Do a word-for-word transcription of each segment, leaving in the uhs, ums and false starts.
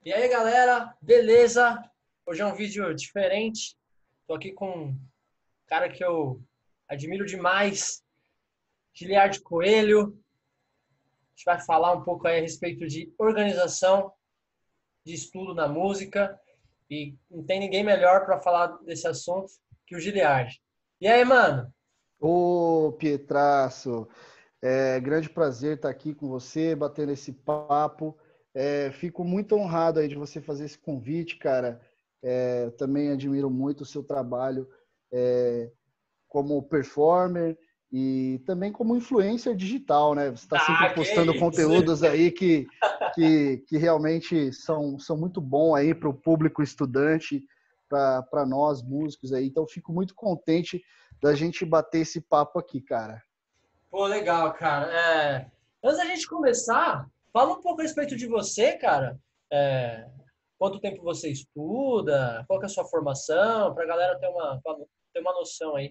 E aí, galera, beleza? Hoje é um vídeo diferente. Tô aqui com um cara que eu admiro demais, Giliard Coelho. A gente vai falar um pouco aí a respeito de organização, de estudo na música. E não tem ninguém melhor para falar desse assunto que o Giliard. E aí, mano? Ô, Pietraço, é grande prazer estar aqui com você, batendo esse papo. É, fico muito honrado aí de você fazer esse convite, cara. É, eu também admiro muito o seu trabalho é, como performer e também como influencer digital, né? Você está sempre Ah, que postando isso! conteúdos aí que, que, que realmente são, são muito bons aí para o público estudante, para nós músicos aí. Então, fico muito contente da gente bater esse papo aqui, cara. Pô, legal, cara. É, Antes da gente começar, fala um pouco a respeito de você, cara. É, Quanto tempo você estuda? Qual que é a sua formação? Para a galera ter uma, ter uma noção aí.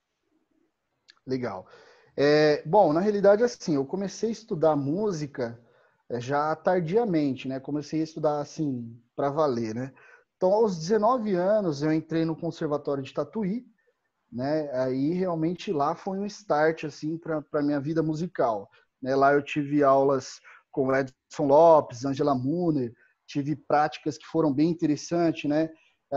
Legal. É, bom, na realidade, assim, eu comecei a estudar música é, já tardiamente, né? Comecei a estudar, assim, para valer, né? Então, aos dezenove anos, eu entrei no Conservatório de Tatuí, né? Aí, realmente, lá foi um start, assim, para a minha vida musical, né? Lá eu tive aulas com Edson Lopes, Angela Muner, tive práticas que foram bem interessantes, né?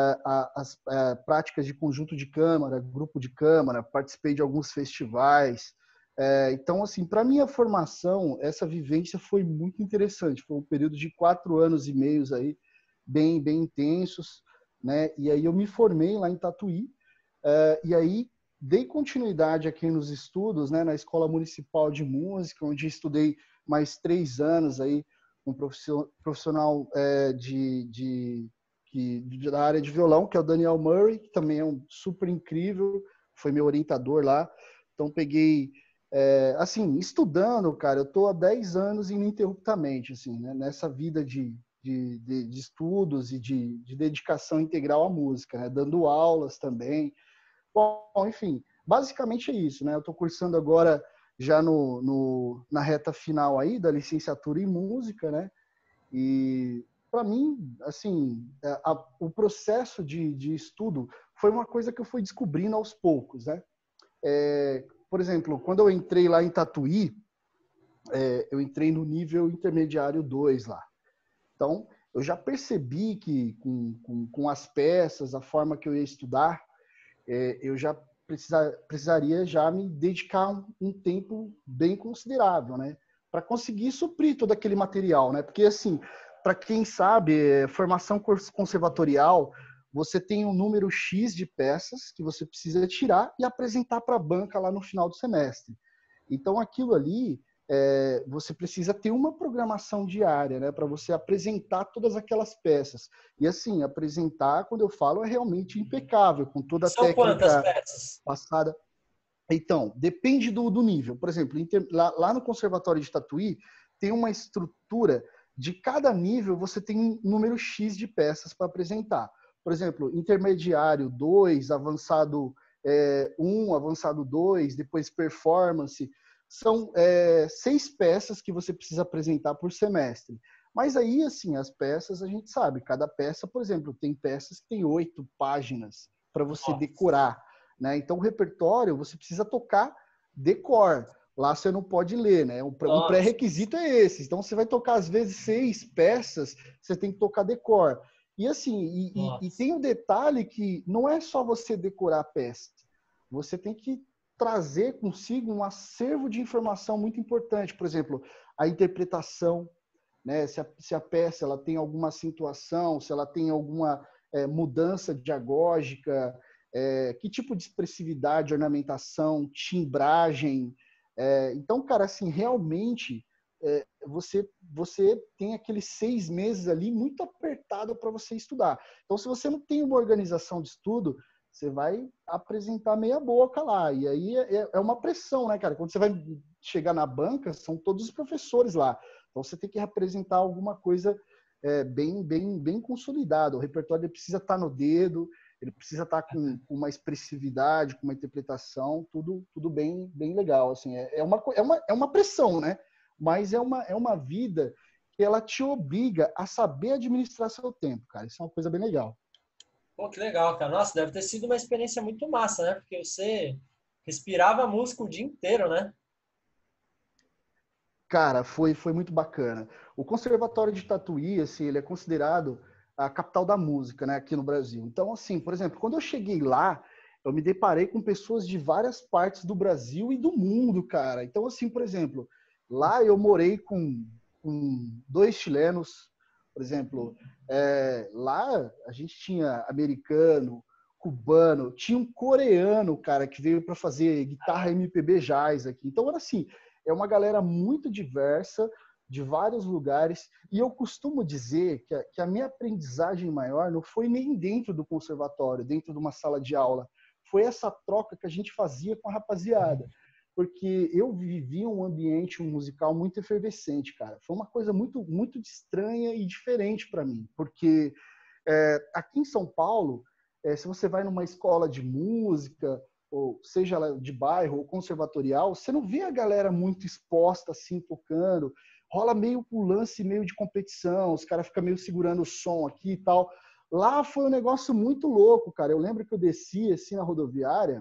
As, as práticas de conjunto de câmara, grupo de câmara, participei de alguns festivais. É, então, assim, para minha formação, essa vivência foi muito interessante. Foi um período de quatro anos e meios aí, bem, bem intensos, né? E aí eu me formei lá em Tatuí, é, e aí dei continuidade aqui nos estudos, né? Na Escola Municipal de Música, onde estudei mais três anos aí, um profissional é, de, de que, da área de violão, que é o Daniel Murray, que também é um super incrível, foi meu orientador lá. Então, peguei, é, assim, estudando, cara, eu estou há dez anos ininterruptamente, assim, né, nessa vida de, de, de, de estudos e de, de dedicação integral à música, né, dando aulas também. Bom, enfim, basicamente é isso, né? Eu estou cursando agora já no, no, na reta final aí da licenciatura em música, né? E para mim, assim, a, a, o processo de, de estudo foi uma coisa que eu fui descobrindo aos poucos, né? É, por exemplo, quando eu entrei lá em Tatuí, é, eu entrei no nível intermediário dois lá. Então, eu já percebi que com, com, com as peças, a forma que eu ia estudar, é, eu já precisa, precisaria já me dedicar um, um tempo bem considerável, né? Para conseguir suprir todo aquele material, né? Porque, assim, para quem sabe, é, formação conservatorial, você tem um número X de peças que você precisa tirar e apresentar para a banca lá no final do semestre. Então, aquilo ali, é, você precisa ter uma programação diária, né, para você apresentar todas aquelas peças. E assim, apresentar, quando eu falo, é realmente impecável, com toda a São quantas técnica peças? passada. Então, depende do, do nível. Por exemplo, lá, lá no Conservatório de Tatuí, tem uma estrutura de cada nível, você tem um número X de peças para apresentar. Por exemplo, intermediário dois, avançado é, um, avançado dois, depois performance. São é, seis peças que você precisa apresentar por semestre. Mas aí, assim, as peças, a gente sabe, cada peça, por exemplo, tem peças que tem oito páginas para você Nossa. decorar, né? Então, o repertório, você precisa tocar de cor. Lá você não pode ler, né? Um Nossa. pré-requisito é esse. Então, você vai tocar, às vezes, seis peças, você tem que tocar de cor. E assim, e, e, e Nossa. tem um detalhe que não é só você decorar a peça. Você tem que trazer consigo um acervo de informação muito importante. Por exemplo, a interpretação, né? Se a, se a peça ela tem alguma acentuação, se ela tem alguma é, mudança diagógica, é, que tipo de expressividade, ornamentação, timbragem. É, então, cara, assim, realmente é, você, você tem aqueles seis meses ali muito apertado para você estudar. Então, se você não tem uma organização de estudo, você vai apresentar meia boca lá. E aí é, é uma pressão, né, cara? Quando você vai chegar na banca, são todos os professores lá. Então, você tem que apresentar alguma coisa é, bem, bem, bem consolidada. O repertório precisa estar no dedo, ele precisa estar com, com uma expressividade, com uma interpretação, tudo, tudo bem, bem legal. Assim, é, é, uma, é, uma, é uma pressão, né? Mas é uma, é uma vida ela te obriga a saber administrar seu tempo, cara. Isso é uma coisa bem legal. Pô, que legal, cara. Nossa, deve ter sido uma experiência muito massa, né? Porque você respirava música o dia inteiro, né? Cara, foi, foi muito bacana. O Conservatório de Tatuí, assim, ele é considerado a capital da música, né, aqui no Brasil. Então, assim, por exemplo, quando eu cheguei lá, eu me deparei com pessoas de várias partes do Brasil e do mundo, cara. Então, assim, por exemplo, lá eu morei com, com dois chilenos, por exemplo. É, lá a gente tinha americano, cubano, tinha um coreano, cara, que veio para fazer guitarra M P B jazz aqui. Então, era assim, é uma galera muito diversa, de vários lugares, e eu costumo dizer que a, que a minha aprendizagem maior não foi nem dentro do conservatório, dentro de uma sala de aula, foi essa troca que a gente fazia com a rapaziada, porque eu vivi um ambiente musical muito efervescente, cara. Foi uma coisa muito, muito estranha e diferente para mim, porque é, aqui em São Paulo, é, se você vai numa escola de música, ou seja ela de bairro ou conservatorial, você não vê a galera muito exposta assim, tocando. Rola meio um lance meio de competição, os caras ficam meio segurando o som aqui e tal. Lá foi um negócio muito louco, cara. Eu lembro que eu desci assim na rodoviária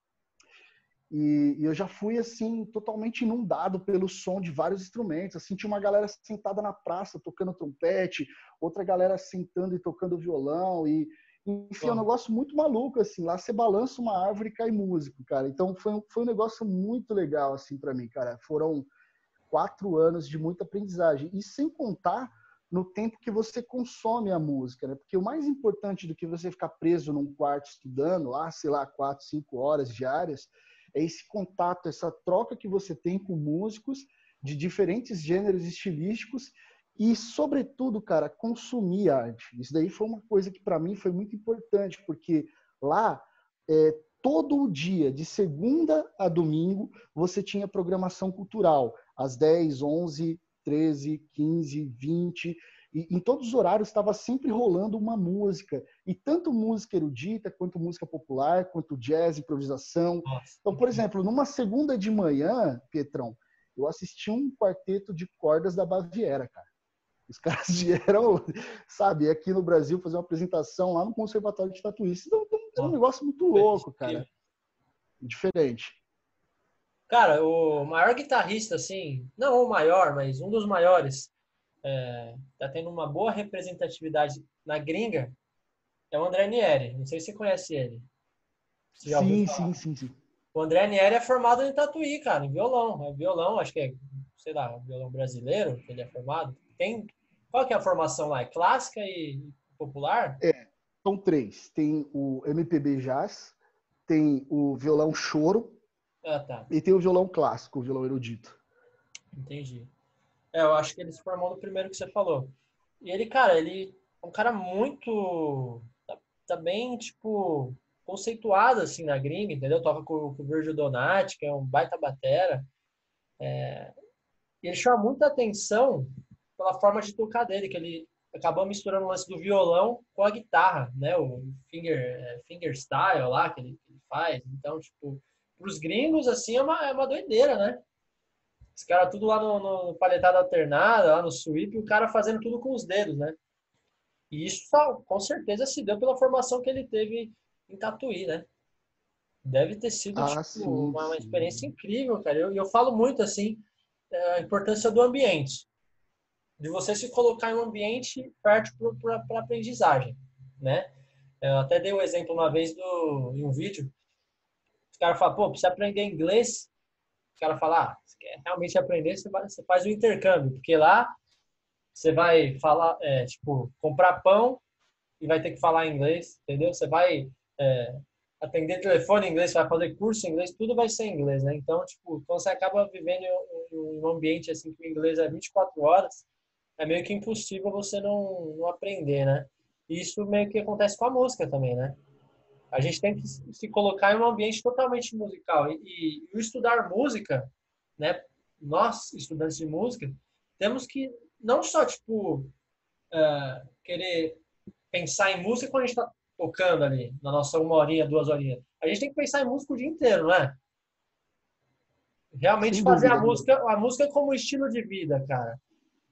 e, e eu já fui assim totalmente inundado pelo som de vários instrumentos. Assim, tinha uma galera sentada na praça tocando trompete, outra galera sentando e tocando violão e enfim, é um Bom, negócio muito maluco, assim. Lá você balança uma árvore e cai músico, cara. Então foi, um- foi um negócio muito legal, assim, para mim, cara. Foram quatro anos de muita aprendizagem. E sem contar no tempo que você consome a música, né? Porque o mais importante do que você ficar preso num quarto estudando, lá, sei lá, quatro, cinco horas diárias, é esse contato, essa troca que você tem com músicos de diferentes gêneros estilísticos e, sobretudo, cara, consumir arte. Isso daí foi uma coisa que para mim foi muito importante, porque lá é, todo o dia, de segunda a domingo, você tinha programação cultural, às dez, onze, treze, quinze, vinte, e em todos os horários estava sempre rolando uma música, e tanto música erudita, quanto música popular, quanto jazz, improvisação. nossa, Então, por exemplo, numa segunda de manhã, Pietrão, eu assisti um quarteto de cordas da Baviera, cara. Os caras vieram, sabe, aqui no Brasil fazer uma apresentação lá no Conservatório de Tatuí. Então, era um nossa, negócio muito experiência louco, cara. incrível. Diferente. Cara, o maior guitarrista, assim, não o maior, mas um dos maiores, é, tá tendo uma boa representatividade na gringa, é o André Nieri. Não sei se você conhece ele. Você já ouviu Sim, falar? sim, sim, sim. O André Nieri é formado em Tatuí, cara, em violão. É violão, acho que é, sei lá, violão brasileiro que ele é formado. Tem, qual que é a formação lá? É clássica e popular? É, são três. Tem o M P B Jazz, tem o violão choro Ah, tá. e tem o violão clássico, o violão erudito. Entendi. É, eu acho que ele se formou no primeiro que você falou. E ele, cara, ele é um cara muito. Tá, tá bem, tipo, conceituado, assim, na gringa, entendeu? Toca com, com o Virgil Donati, que é um baita batera. E ele chama muita atenção pela forma de tocar dele, que ele acabou misturando o lance do violão com a guitarra, né? O finger, é, finger style lá que ele, que ele faz. Então, tipo, pros gringos, assim, é uma, é uma doideira, né? Os caras tudo lá no, no paletado alternada, lá no sweep, e o cara fazendo tudo com os dedos, né? E isso só, com certeza se deu pela formação que ele teve em Tatuí, né? Deve ter sido, Ah, tipo, sim, uma, uma experiência sim. incrível, cara. E eu, eu falo muito, assim, a importância do ambiente, de você se colocar em um ambiente fértil para a aprendizagem, né? Eu até dei o um exemplo uma vez do, em um vídeo, os caras falam, pô, precisa aprender inglês. Os caras falam, ah, você quer realmente aprender, você, vai, você faz o intercâmbio, porque lá você vai falar, é, tipo, comprar pão e vai ter que falar inglês, entendeu? Você vai é, atender telefone em inglês, você vai fazer curso em inglês, tudo vai ser em inglês, né? Então, tipo, quando você acaba vivendo em um ambiente assim que o inglês é vinte e quatro horas, é meio que impossível você não, não aprender, né? E isso meio que acontece com a música também, né? A gente tem que se colocar em um ambiente totalmente musical. E, e, e o estudar música, né? Nós, estudantes de música, temos que não só, tipo, uh, querer pensar em música quando a gente está tocando ali, na nossa uma horinha, duas horinhas. A gente tem que pensar em música o dia inteiro, não é? Realmente Sem fazer a dúvida. música, a música como estilo de vida, cara.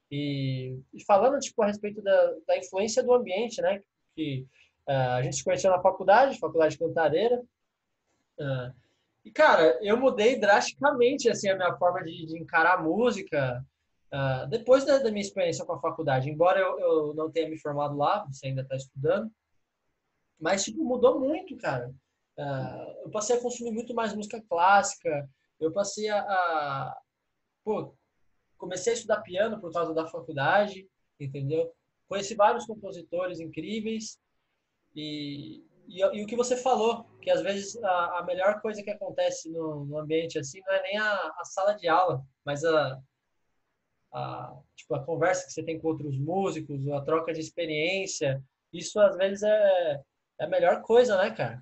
E, e falando, tipo, a respeito da, da influência do ambiente, né? Que uh, a gente se conheceu na faculdade, faculdade cantareira. Uh, e, cara, eu mudei drasticamente, assim, a minha forma de, de encarar a música uh, depois da, da minha experiência com a faculdade. Embora eu, eu não tenha me formado lá, você ainda está estudando, mas, tipo, mudou muito, cara. Uh, eu passei a consumir muito mais música clássica, eu passei a, a pô, comecei a estudar piano por causa da faculdade, entendeu? Conheci vários compositores incríveis e, e, e o que você falou, que às vezes a, a melhor coisa que acontece no, no ambiente assim não é nem a, a sala de aula, mas a, a, tipo, a conversa que você tem com outros músicos, a troca de experiência. Isso às vezes é, é a melhor coisa, né, cara?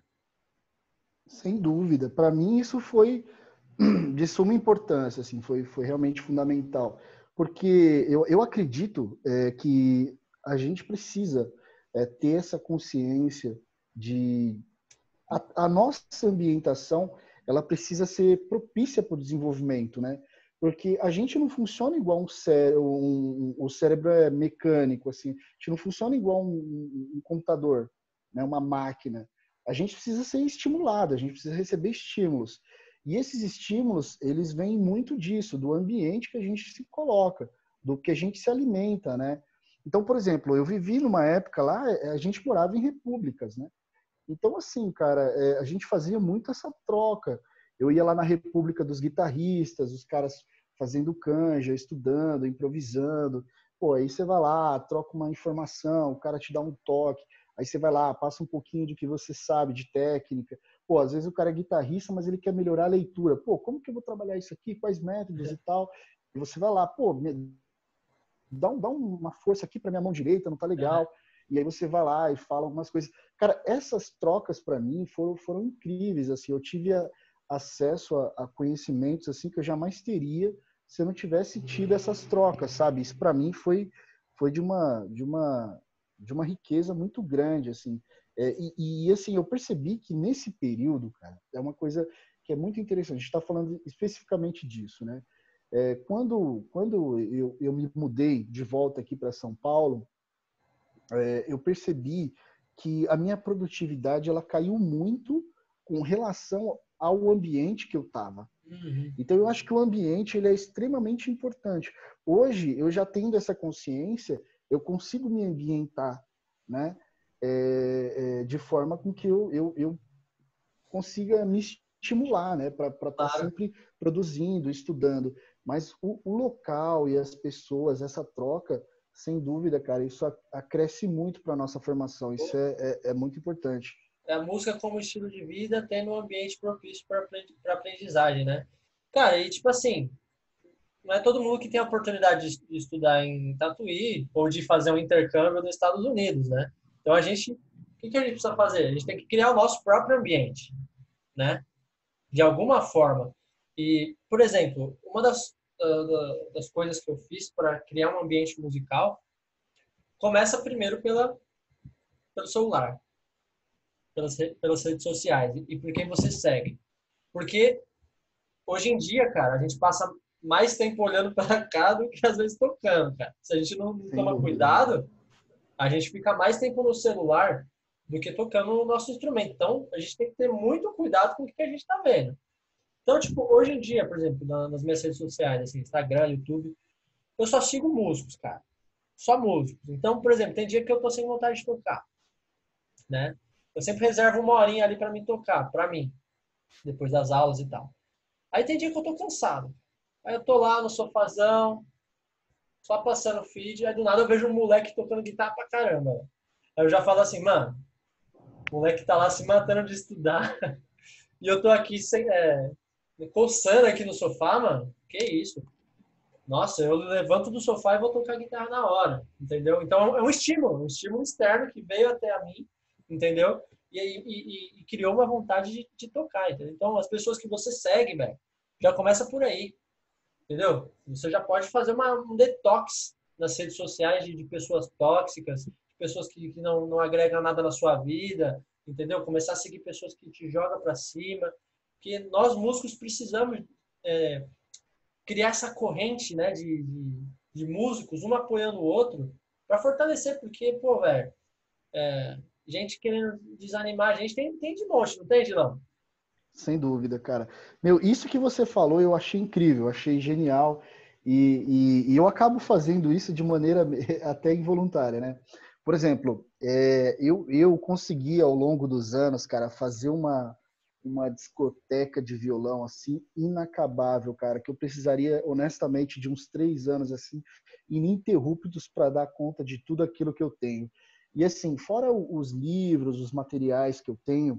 Sem dúvida. Para mim, isso foi de suma importância, assim, foi, foi realmente fundamental. Porque eu, eu acredito é, que a gente precisa é, ter essa consciência de... A, a nossa ambientação, ela precisa ser propícia para o desenvolvimento, né? Porque a gente não funciona igual um cérebro, um, o cérebro é mecânico, assim, a gente não funciona igual um, um computador, né? Uma máquina. A gente precisa ser estimulado, a gente precisa receber estímulos. E esses estímulos, eles vêm muito disso, do ambiente que a gente se coloca, do que a gente se alimenta, né? Então, por exemplo, eu vivi numa época lá, a gente morava em repúblicas, né? Então, assim, cara, é, a gente fazia muito essa troca. Eu ia lá na República dos Guitarristas, os caras fazendo canja, estudando, improvisando. Pô, aí você vai lá, troca uma informação, o cara te dá um toque. Aí você vai lá, passa um pouquinho do que você sabe de técnica. Pô, às vezes o cara é guitarrista, mas ele quer melhorar a leitura. Pô, como que eu vou trabalhar isso aqui? Quais métodos e tal? E você vai lá, pô, dá, um, dá uma força aqui para minha mão direita, não tá legal. E aí você vai lá e fala algumas coisas. Cara, essas trocas para mim foram, foram incríveis. Assim, eu tive a, acesso a, a conhecimentos assim que eu jamais teria se eu não tivesse tido essas trocas, sabe? Isso para mim foi, foi de uma de uma de uma riqueza muito grande, assim. É, e, e assim eu percebi que nesse período, cara, é uma coisa que é muito interessante. A gente está falando especificamente disso, né? É, quando quando eu, eu me mudei de volta aqui para São Paulo, é, eu percebi que a minha produtividade ela caiu muito com relação ao ambiente que eu estava. Uhum. Então eu acho que o ambiente ele é extremamente importante. Hoje eu já tendo essa consciência, eu consigo me ambientar, né, é, é, de forma com que eu, eu, eu consiga me estimular, né, para estar tá Claro. sempre produzindo, estudando. Mas o, o local e as pessoas, essa troca, sem dúvida, cara, isso acresce muito para a nossa formação. Isso é, é, é muito importante. A música como estilo de vida tendo um ambiente propício para aprendizagem, né? Cara, e tipo assim, não é todo mundo que tem a oportunidade de estudar em Tatuí ou de fazer um intercâmbio nos Estados Unidos, né? Então a gente, o que, que a gente precisa fazer? A gente tem que criar o nosso próprio ambiente, né? De alguma forma. E, por exemplo, uma das, das coisas que eu fiz para criar um ambiente musical começa primeiro pela, pelo celular, pelas, pelas redes sociais e por quem você segue. Porque hoje em dia, cara, a gente passa mais tempo olhando para cá do que às vezes tocando, cara. Se a gente não, não Sem toma dúvida. cuidado, a gente fica mais tempo no celular do que tocando o nosso instrumento. Então, a gente tem que ter muito cuidado com o que a gente está vendo. Então, tipo, hoje em dia, por exemplo, nas minhas redes sociais, assim, Instagram, YouTube, eu só sigo músicos, cara. Só músicos. Então, por exemplo, tem dia que eu tô sem vontade de tocar, né? Eu sempre reservo uma horinha ali para me tocar, para mim, depois das aulas e tal. Aí tem dia que eu tô cansado. Aí eu tô lá no sofazão, só passando o feed, aí do nada eu vejo um moleque tocando guitarra pra caramba. Aí eu já falo assim, mano, o moleque tá lá se matando de estudar e eu tô aqui sem, é, me coçando aqui no sofá, mano. Que isso? Nossa, eu levanto do sofá e vou tocar guitarra na hora, entendeu? Então é um estímulo, um estímulo externo que veio até a mim, entendeu? E, e, e criou uma vontade de, de tocar, entendeu? Então as pessoas que você segue, velho, já começa por aí, entendeu? Você já pode fazer uma, um detox nas redes sociais de, de pessoas tóxicas, de pessoas que, que não, não agregam nada na sua vida, entendeu? Começar a seguir pessoas que te jogam para cima, porque nós músicos precisamos é, criar essa corrente, né, de, de, de músicos, um apoiando o outro, para fortalecer, porque, pô, velho, é, gente querendo desanimar a gente tem, tem de monte, não tem, Dilão? Sem dúvida, cara. Meu, isso que você falou eu achei incrível, achei genial. E, e, e eu acabo fazendo isso de maneira até involuntária, né? Por exemplo, é, eu, eu consegui ao longo dos anos, cara, fazer uma, uma discoteca de violão assim inacabável, cara, que eu precisaria honestamente de uns três anos assim ininterruptos para dar conta de tudo aquilo que eu tenho. E assim, fora os livros, os materiais que eu tenho,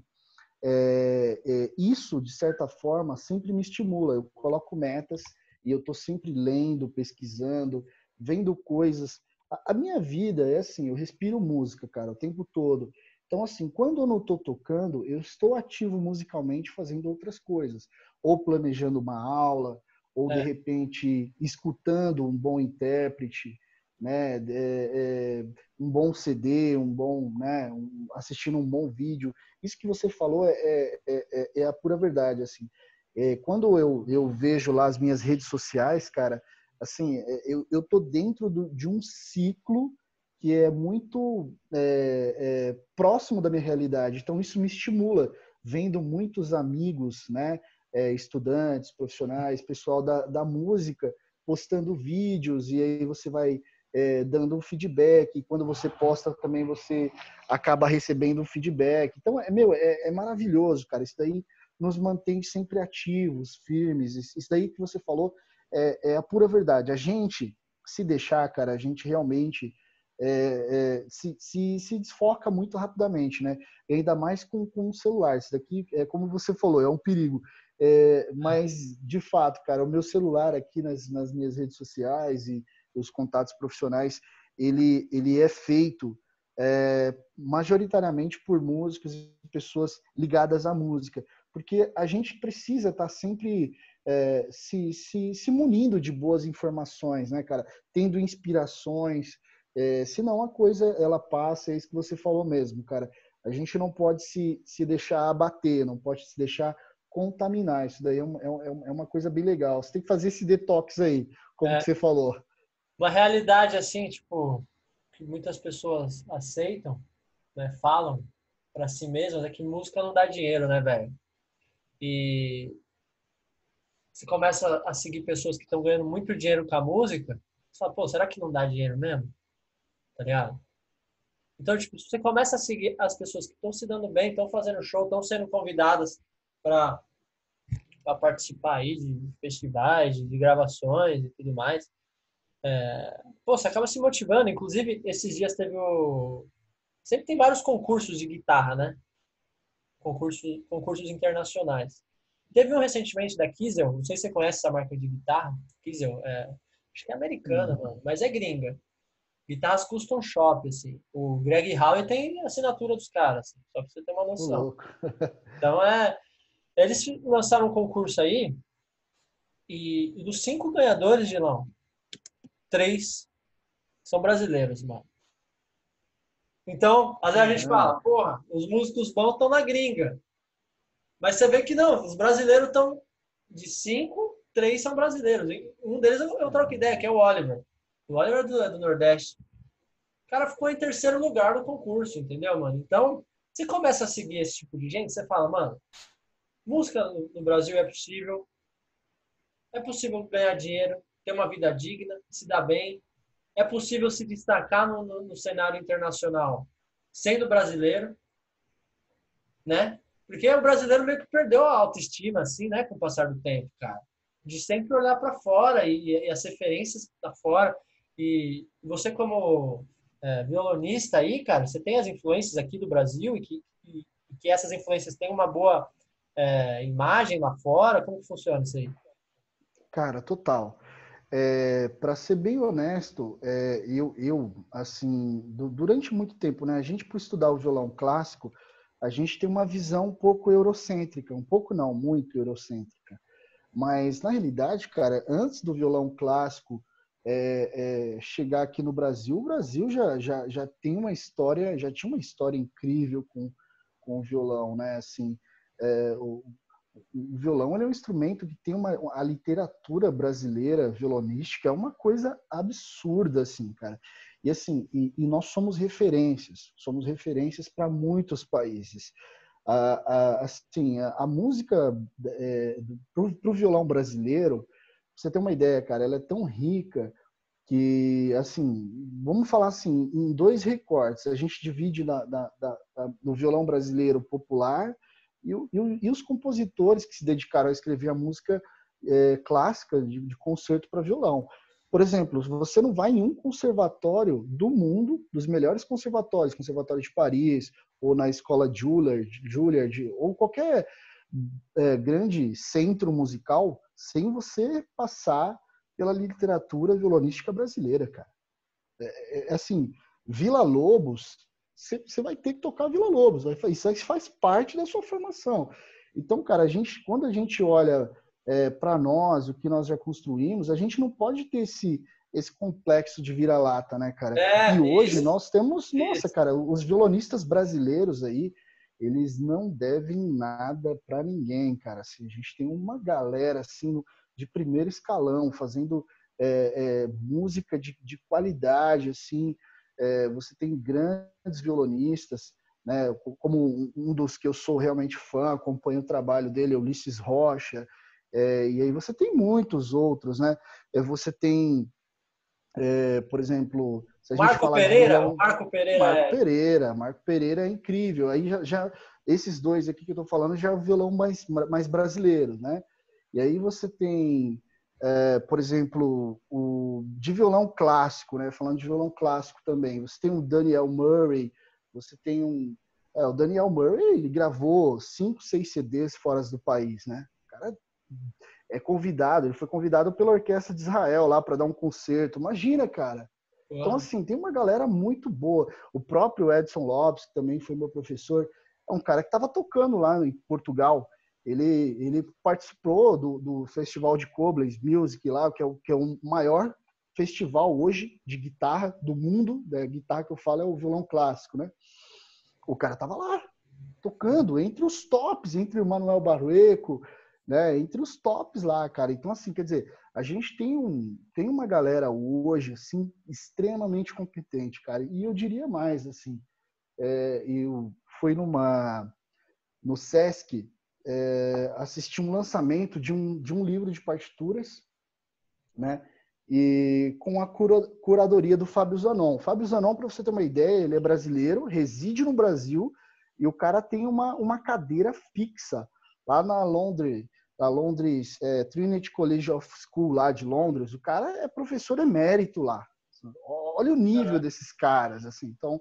é, é, isso, de certa forma, sempre me estimula. Eu coloco metas e eu estou sempre lendo, pesquisando, vendo coisas. A, a minha vida é assim, eu respiro música, cara, o tempo todo. Então, assim, quando eu não estou tocando, eu estou ativo musicalmente fazendo outras coisas. Ou planejando uma aula, ou, de É, repente, escutando um bom intérprete, né? É, é, um bom C D, um bom, né? Um, assistindo um bom vídeo. Isso que você falou é, é, é, é a pura verdade, assim. É, quando eu, eu vejo lá as minhas redes sociais, cara, assim, é, eu, eu tô dentro do, de um ciclo que é muito é, é, próximo da minha realidade. Então, isso me estimula, vendo muitos amigos, né, é, estudantes, profissionais, pessoal da, da música, postando vídeos, e aí você vai é, dando um feedback, e quando você posta também você acaba recebendo um feedback. Então, é, meu, é, é maravilhoso, cara. Isso daí nos mantém sempre ativos, firmes. Isso daí que você falou é, é a pura verdade. A gente, se deixar, cara, a gente realmente é, é, se, se, se desfoca muito rapidamente, né? E ainda mais com, com o celular. Isso daqui, é como você falou, é um perigo. É, mas, de fato, cara, o meu celular aqui nas, nas minhas redes sociais e os contatos profissionais, ele, ele é feito é, majoritariamente por músicos e pessoas ligadas à música, porque a gente precisa estar sempre é, se, se, se munindo de boas informações, né, cara? Tendo inspirações, é, senão a coisa ela passa, é isso que você falou mesmo, cara. A gente não pode se, se deixar abater, não pode se deixar contaminar. Isso daí é uma, é uma coisa bem legal. Você tem que fazer esse detox aí, como que É, você falou. uma realidade assim, tipo, que muitas pessoas aceitam, né, falam para si mesmas é que música não dá dinheiro, né, velho? E você começa a seguir pessoas que estão ganhando muito dinheiro com a música, você fala, pô, será que não dá dinheiro mesmo? Tá ligado? Então, tipo, se você começa a seguir as pessoas que estão se dando bem, estão fazendo show, estão sendo convidadas para participar aí de festivais, de gravações e tudo mais, pô, você acaba se motivando. Inclusive, esses dias teve o... Sempre tem vários concursos de guitarra, né? Concursos, concursos internacionais. Teve um recentemente da Kiesel, não sei se você conhece essa marca de guitarra. Kiesel, é, acho que é americana, Hum, mano, mas é gringa. Guitarras custom shop, assim. O Greg Howe tem a assinatura dos caras, assim, só pra você ter uma ô noção. louco. Então, é... Eles lançaram um concurso aí e, e dos cinco ganhadores, de não, três são brasileiros, mano. Então, às vezes a gente Caramba. fala, porra, os músicos bons estão na gringa. Mas você vê que não, os brasileiros estão de cinco, três são brasileiros. Um deles eu, eu troco ideia, que é o Oliver. O Oliver é do, é do Nordeste. O cara ficou em terceiro lugar no concurso, entendeu, mano? Então, você começa a seguir esse tipo de gente, você fala, mano, música no, no Brasil é possível, é possível ganhar dinheiro, ter uma vida digna, se dar bem, é possível se destacar no, no, no cenário internacional sendo brasileiro, né? Porque o brasileiro meio que perdeu a autoestima, assim, né, com o passar do tempo, cara. De sempre olhar para fora e, e as referências da fora. E você, como é, violonista aí, cara, você tem as influências aqui do Brasil e que, e, e que essas influências têm uma boa é, imagem lá fora? Como que funciona isso aí? Cara, total. É, para ser bem honesto, é, eu, eu, assim, du- durante muito tempo, né, a gente, por estudar o violão clássico, a gente tem uma visão um pouco eurocêntrica, um pouco não, muito eurocêntrica. Mas, na realidade, cara, antes do violão clássico é, é, chegar aqui no Brasil, o Brasil já, já, já tem uma história, já tinha uma história incrível com, com o violão, né? Assim, é, o violão ele é um instrumento que tem uma a literatura brasileira violonística é uma coisa absurda, assim, cara. E assim, e, e nós somos referências, somos referências para muitos países. A, a, assim, a, a música é, para o violão brasileiro, pra você ter uma ideia, cara, ela é tão rica que, assim, vamos falar assim, em dois recortes. A gente divide na, na, na, no violão brasileiro popular e, o, e, o, e os compositores que se dedicaram a escrever a música é, clássica de, de concerto para violão. Por exemplo, você não vai em um conservatório do mundo, dos melhores conservatórios, Conservatório de Paris, ou na Escola Juilliard, Juilliard ou qualquer é, grande centro musical, sem você passar pela literatura violonística brasileira, cara. É, é assim, Vila Lobos, você vai ter que tocar Vila Lobos, vai, isso aí faz parte da sua formação. Então, cara, a gente, quando a gente olha é, para nós, o que nós já construímos, a gente não pode ter esse, esse complexo de vira-lata, né, cara? E É, hoje isso, nós temos, nossa, isso. cara, os violonistas brasileiros aí, eles não devem nada para ninguém, cara. Assim, a gente tem uma galera assim de primeiro escalão, fazendo é, é, música de, de qualidade, assim. É, você tem grandes violonistas, né? Como um dos que eu sou realmente fã, acompanho o trabalho dele, é Ulisses Rocha, é, e aí você tem muitos outros, né? É, você tem, é, por exemplo, se a gente Marco falar de Pereira, o violão, Marco Pereira Marco é. Pereira, Marco Pereira é incrível. Aí já, já esses dois aqui que eu estou falando já é o violão mais, mais brasileiro, né? E aí você tem, é, por exemplo, o de violão clássico, né? Falando de violão clássico também, você tem o Daniel Murray, você tem um, é, o Daniel Murray, ele gravou cinco, seis C Ds fora do país, né? O cara é convidado, ele foi convidado pela Orquestra de Israel lá para dar um concerto. Imagina, cara. Então, Porra. assim, tem uma galera muito boa. O próprio Edson Lopes, que também foi meu professor, é um cara que estava tocando lá em Portugal. Ele, ele participou do, do Festival de Koblenz Music lá, que é, o, que é o maior festival hoje de guitarra do mundo. Da guitarra que eu falo é o violão clássico, né? O cara tava lá, tocando entre os tops, entre o Manuel Barrueco, né, entre os tops lá, cara. Então, assim, quer dizer, a gente tem, um, tem uma galera hoje, assim, extremamente competente, cara. E eu diria mais, assim, é, eu fui numa, no Sesc, é, assisti um lançamento de um, de um livro de partituras, né, e com a cura, curadoria do Fábio Zanon. O Fábio Zanon, para você ter uma ideia, ele é brasileiro, reside no Brasil, e o cara tem uma, uma cadeira fixa lá na Londres, na Londres é, Trinity College of School lá de Londres. O cara é professor emérito lá. Olha o nível desses caras, assim. Então,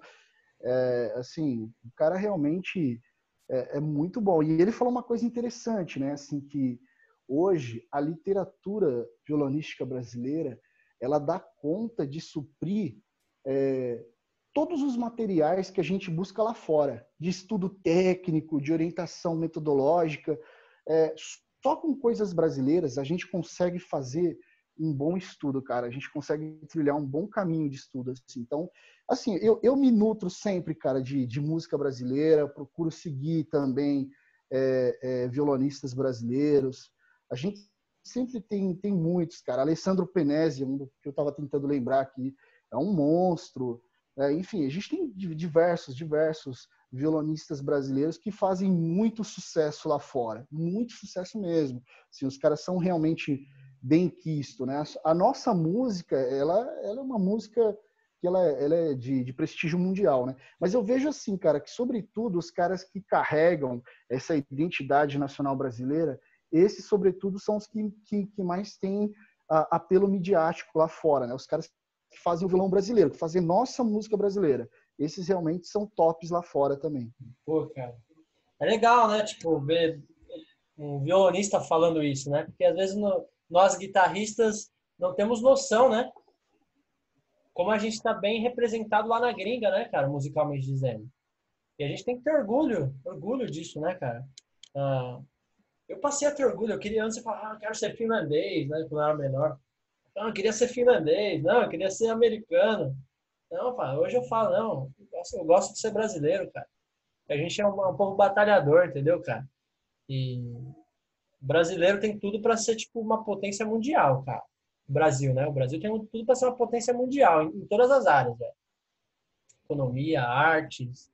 é, assim, o cara realmente é, é muito bom. E ele falou uma coisa interessante, né? Assim, que hoje a literatura violonística brasileira ela dá conta de suprir é, todos os materiais que a gente busca lá fora, de estudo técnico, de orientação metodológica. É, só com coisas brasileiras a gente consegue fazer um bom estudo, cara. A gente consegue trilhar um bom caminho de estudo. Assim. Então, assim, eu, eu me nutro sempre, cara, de, de música brasileira, procuro seguir também é, é, violonistas brasileiros. A gente sempre tem, tem muitos, cara. Alessandro Penesi, um que eu estava tentando lembrar aqui, é um monstro. É, enfim, a gente tem diversos, diversos violonistas brasileiros que fazem muito sucesso lá fora. Muito sucesso mesmo. Assim, os caras são realmente bem quisto, né? A nossa música, ela, ela é uma música que ela, ela é de, de prestígio mundial, né? Mas eu vejo assim, cara, que sobretudo os caras que carregam essa identidade nacional brasileira, esses sobretudo são os que, que, que mais têm a, apelo midiático lá fora, né? Os caras que fazem o violão brasileiro, que fazem nossa música brasileira. Esses realmente são tops lá fora também. Pô, cara. É legal, né? Tipo, ver um violonista falando isso, né? Porque às vezes no, nós guitarristas não temos noção, né? Como a gente está bem representado lá na gringa, né, cara, musicalmente dizendo. E a gente tem que ter orgulho, orgulho disso, né, cara? Ah, eu passei a ter orgulho. Eu queria antes falar, ah, eu quero ser finlandês, né, quando eu era menor. Não, eu queria ser finlandês, não, eu queria ser americano. Não, pá, hoje eu falo, não, eu gosto, eu gosto de ser brasileiro, cara. A gente é um, um povo batalhador, entendeu, cara? E O brasileiro tem tudo para ser tipo uma potência mundial, cara. O Brasil, né? O Brasil tem tudo para ser uma potência mundial em, em todas as áreas, velho. Economia, artes.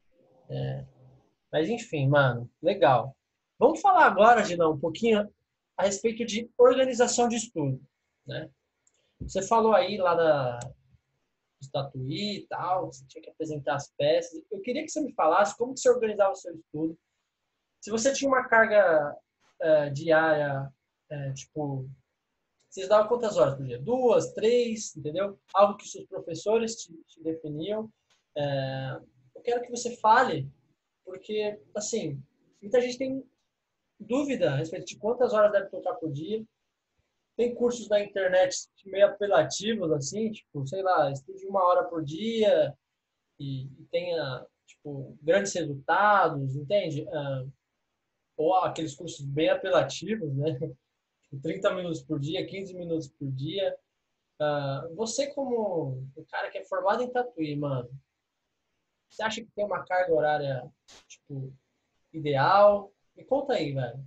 Mas enfim, mano, legal. Vamos falar agora, Ginão, um pouquinho a respeito de organização de estudo, né? Você falou aí lá da Estatuí e tal, você tinha que apresentar as peças. Eu queria que você me falasse como que você organizava o seu estudo. Se você tinha uma carga eh, diária, eh, tipo, você estudava quantas horas por dia? Duas, três, entendeu? Algo que seus professores te, te definiam. Eh, eu quero que você fale, porque, assim, muita gente tem dúvida a respeito de quantas horas deve tocar por dia. Tem cursos na internet meio apelativos, assim, tipo, sei lá, estude uma hora por dia e, e tenha, tipo, grandes resultados, entende? Ah, ou aqueles cursos bem apelativos, né? Tipo, trinta minutos por dia, quinze minutos por dia. Ah, você, como o cara que é formado em Tatuí, mano, você acha que tem uma carga horária, tipo, ideal? Me conta aí, velho.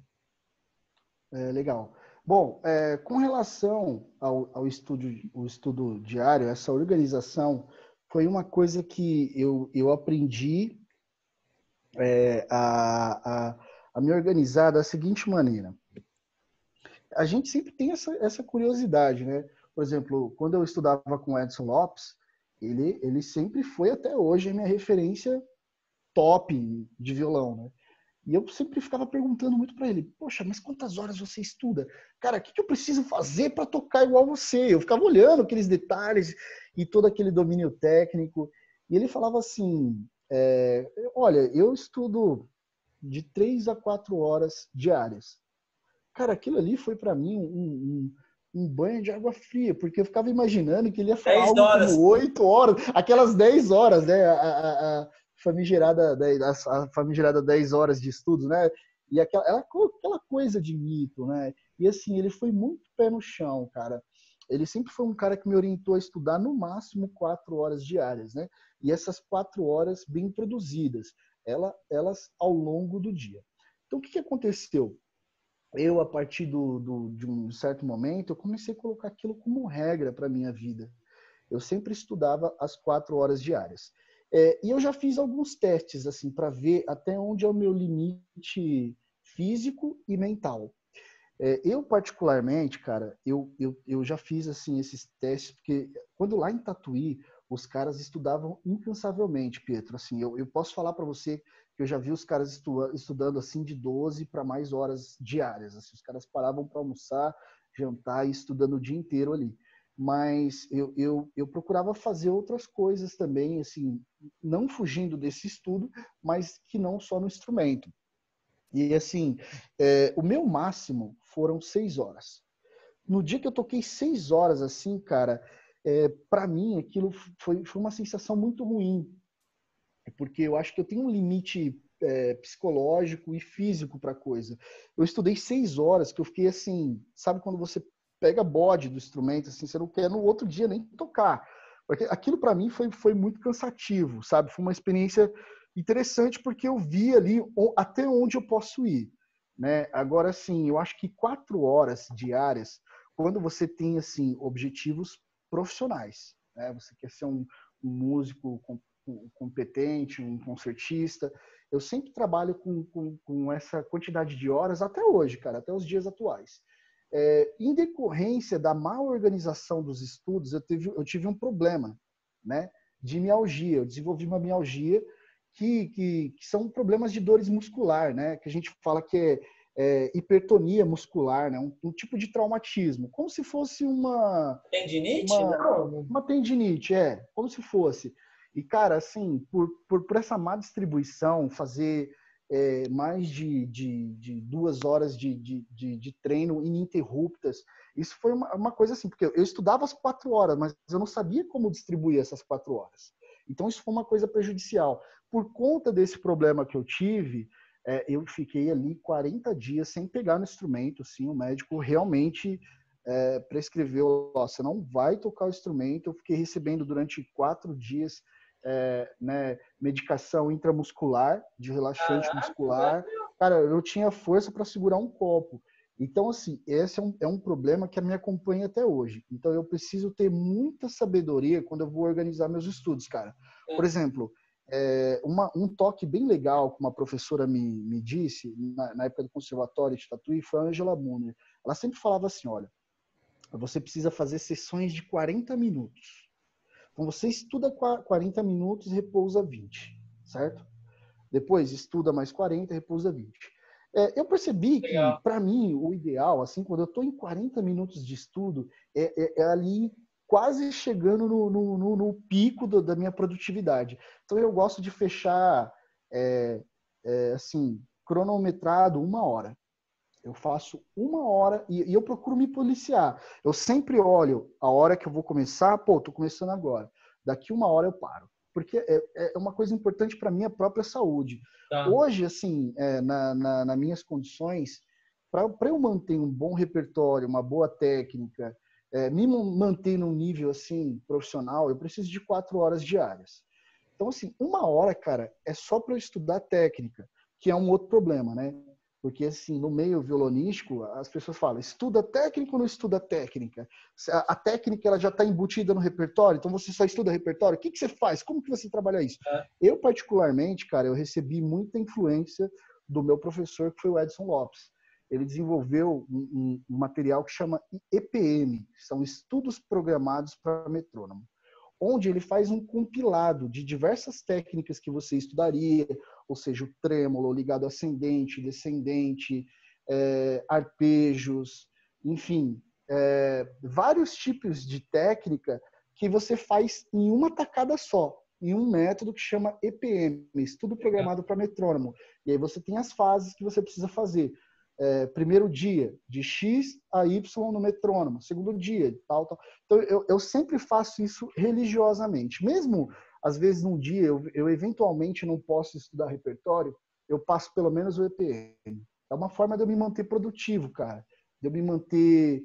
É, legal. Bom, é, com relação ao, ao estudo, o estudo diário, essa organização foi uma coisa que eu, eu aprendi é, a, a, a me organizar da seguinte maneira. A gente sempre tem essa, essa curiosidade, né? Por exemplo, quando eu estudava com o Edson Lopes, ele, ele sempre foi até hoje a minha referência top de violão, né? E eu sempre ficava perguntando muito para ele, poxa, mas quantas horas você estuda? Cara, o que, que eu preciso fazer para tocar igual você? Eu ficava olhando aqueles detalhes e todo aquele domínio técnico. E ele falava assim, é, olha, eu estudo de três a quatro horas diárias. Cara, aquilo ali foi para mim um, um, um banho de água fria, porque eu ficava imaginando que ele ia falar Dez algo como horas. oito horas, aquelas dez horas, né? A, a, a famigerada, a famigerada dez horas de estudos, né? E aquela, aquela coisa de mito, né? E assim, ele foi muito pé no chão, cara. Ele sempre foi um cara que me orientou a estudar no máximo quatro horas diárias, né? E essas quatro horas bem produzidas, ela, elas ao longo do dia. Então, o que, que aconteceu? Eu, a partir do, do, de um certo momento, eu comecei a colocar aquilo como regra para a minha vida. Eu sempre estudava as quatro horas diárias. É, e eu já fiz alguns testes, assim, para ver até onde é o meu limite físico e mental. É, eu, particularmente, cara, eu, eu, eu já fiz, assim, esses testes, porque quando lá em Tatuí, os caras estudavam incansavelmente, Pietro. Assim, eu, eu posso falar para você que eu já vi os caras estu, estudando, assim, de doze para mais horas diárias. Assim, os caras paravam para almoçar, jantar e estudando o dia inteiro ali. Mas eu, eu, eu procurava fazer outras coisas também, assim, não fugindo desse estudo, mas que não só no instrumento. E assim, é, o meu máximo foram seis horas. No dia que eu toquei seis horas, assim, cara, é, para mim aquilo foi, foi uma sensação muito ruim, porque eu acho que eu tenho um limite é, psicológico e físico para coisa. Eu estudei seis horas, que eu fiquei assim, sabe quando você pega bode do instrumento, assim, você não quer no outro dia nem tocar. Porque aquilo para mim foi, foi muito cansativo, sabe? Foi uma experiência interessante porque eu vi ali até onde eu posso ir, né? Agora, sim, eu acho que quatro horas diárias, quando você tem assim objetivos profissionais, né? Você quer ser um, um músico competente, um concertista. Eu sempre trabalho com, com, com essa quantidade de horas até hoje, cara, até os dias atuais. É, em decorrência da má organização dos estudos, eu tive, eu tive um problema, né, de mialgia. Eu desenvolvi uma mialgia que, que, que são problemas de dores muscular, né, que a gente fala que é, é hipertonia muscular, né, um, um tipo de traumatismo, como se fosse uma Tendinite? uma, Não. uma tendinite, é, como se fosse. E, cara, assim, por, por, por essa má distribuição, fazer é, mais de, de, de duas horas de, de, de, de treino ininterruptas, isso foi uma, uma coisa assim, porque eu estudava as quatro horas, mas eu não sabia como distribuir essas quatro horas. Então, isso foi uma coisa prejudicial. Por conta desse problema que eu tive, é, eu fiquei ali quarenta dias sem pegar no instrumento, assim, o médico realmente é, prescreveu, ó, você não vai tocar o instrumento. Eu fiquei recebendo durante quatro dias é, né, medicação intramuscular, de relaxante Caraca, velho. muscular. Cara, eu tinha força para segurar um copo. Então, assim, esse é um, é um problema que me acompanha até hoje. Então, eu preciso ter muita sabedoria quando eu vou organizar meus estudos, cara. Por exemplo, é, uma, um toque bem legal que uma professora me, me disse, na, na época do conservatório de Tatuí, foi a Angela Munner. Ela sempre falava assim, olha, você precisa fazer sessões de quarenta minutos. Então, você estuda quarenta minutos e repousa vinte, certo? Depois, estuda mais quarenta e repousa vinte. É, eu percebi que, Legal. para mim, o ideal, assim, quando eu estou em quarenta minutos de estudo, é, é, é ali quase chegando no, no, no, no pico do, da minha produtividade. Então, eu gosto de fechar, é, é, assim, cronometrado uma hora. Eu faço uma hora e, e eu procuro me policiar. Eu sempre olho a hora que eu vou começar, pô, tô começando agora. Daqui uma hora eu paro. Porque é, é uma coisa importante para minha própria saúde. Tá. Hoje, assim, é, na, na, nas minhas condições, para eu manter um bom repertório, uma boa técnica, é, me manter num nível, assim, profissional, eu preciso de quatro horas diárias. Então, assim, uma hora, cara, é só para eu estudar técnica, que é um outro problema, né? Porque, assim, no meio violonístico, as pessoas falam, estuda técnica ou não estuda técnica? A, a técnica, ela já está embutida no repertório, então você só estuda repertório? O que, que você faz? Como que você trabalha isso? É. Eu, particularmente, cara, eu recebi muita influência do meu professor, que foi o Edson Lopes. Ele desenvolveu um, um, um material que chama E P M, são Estudos Programados para Metrônomo, onde ele faz um compilado de diversas técnicas que você estudaria, ou seja, o trêmolo, ligado ascendente, descendente, é, arpejos, enfim, é, vários tipos de técnica que você faz em uma tacada só, em um método que chama E P M, Estudo Programado para Metrônomo. E aí você tem as fases que você precisa fazer. É, primeiro dia, de X a Y no metrônomo. Segundo dia, tal, tal. Então, eu, eu sempre faço isso religiosamente. Mesmo, às vezes, num dia, eu, eu eventualmente não posso estudar repertório, eu passo pelo menos o E P M. É uma forma de eu me manter produtivo, cara. De eu me manter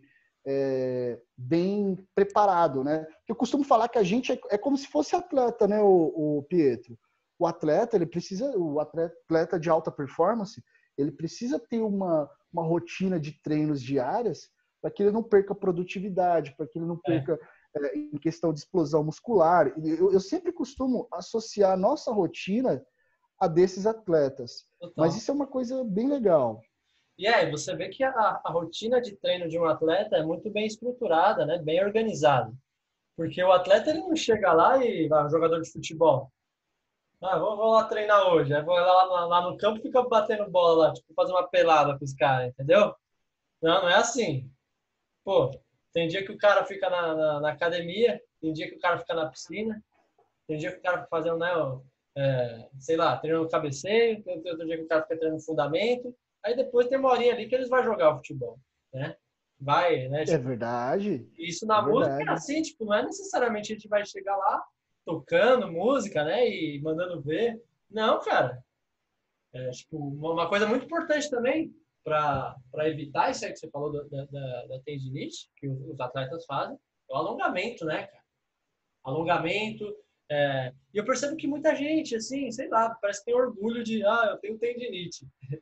é, bem preparado, né? Eu costumo falar que a gente é, é como se fosse atleta, né, o, o Pietro? O atleta, ele precisa, o atleta de alta performance, ele precisa ter uma, uma rotina de treinos diárias para que ele não perca produtividade, para que ele não É. perca é, em questão de explosão muscular. Eu, eu sempre costumo associar a nossa rotina a desses atletas. Mas Total. isso é uma coisa bem legal. E aí, você vê que a, a rotina de treino de um atleta é muito bem estruturada, né? Bem organizada. Porque o atleta ele não chega lá e vai, um jogador de futebol. Ah, vou, vou lá treinar hoje. Aí vou lá, lá, lá no campo e fica batendo bola lá, tipo, fazer uma pelada com os caras, entendeu? Não, não é assim. Pô, tem dia que o cara fica na, na, na academia, tem dia que o cara fica na piscina, tem dia que o cara fica fazendo, né, ó, é, sei lá, treinando cabeceio, tem outro dia que o cara fica treinando fundamento, aí depois tem uma horinha ali que eles vão jogar o futebol, né? Vai, né? É Tipo, verdade, isso é na música é verdade. assim, tipo, não é necessariamente a gente vai chegar lá tocando música, né, e mandando ver. Não, cara. É, tipo, uma coisa muito importante também para evitar isso aí que você falou da, da, da tendinite, que os atletas fazem, é o alongamento, né, cara? Alongamento. É... E eu percebo que muita gente, assim, sei lá, parece que tem orgulho de, ah, eu tenho tendinite.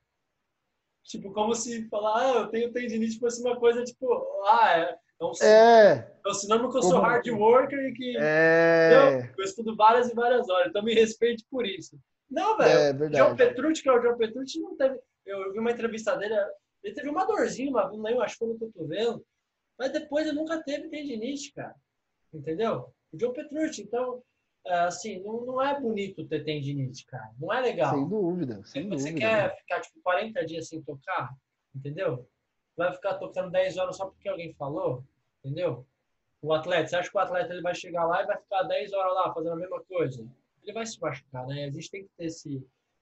Tipo, como se falar, ah, eu tenho tendinite fosse uma coisa, tipo, ah, é, é um sinônimo, É, é um sinônimo que eu sou como hard worker e que eu, é, eu estudo várias e várias horas, então me respeite por isso. Não, velho, é o João verdade. Petrucci, que é o João Petrucci, não teve. Eu vi uma entrevista dele, ele teve uma dorzinha, uma, não lembro, acho que foi no cotovelo, mas depois ele nunca teve tendinite, cara. Entendeu? O João Petrucci, então, é, assim, não, não é bonito ter tendinite, cara. Não é Sem legal. dúvida, sem Depois você dúvida. quer ficar, tipo, quarenta dias sem tocar, entendeu? Vai ficar tocando dez horas só porque alguém falou, entendeu? O atleta, você acha que o atleta ele vai chegar lá e vai ficar dez horas lá fazendo a mesma coisa? Ele vai se machucar, né? A gente tem que ter esse,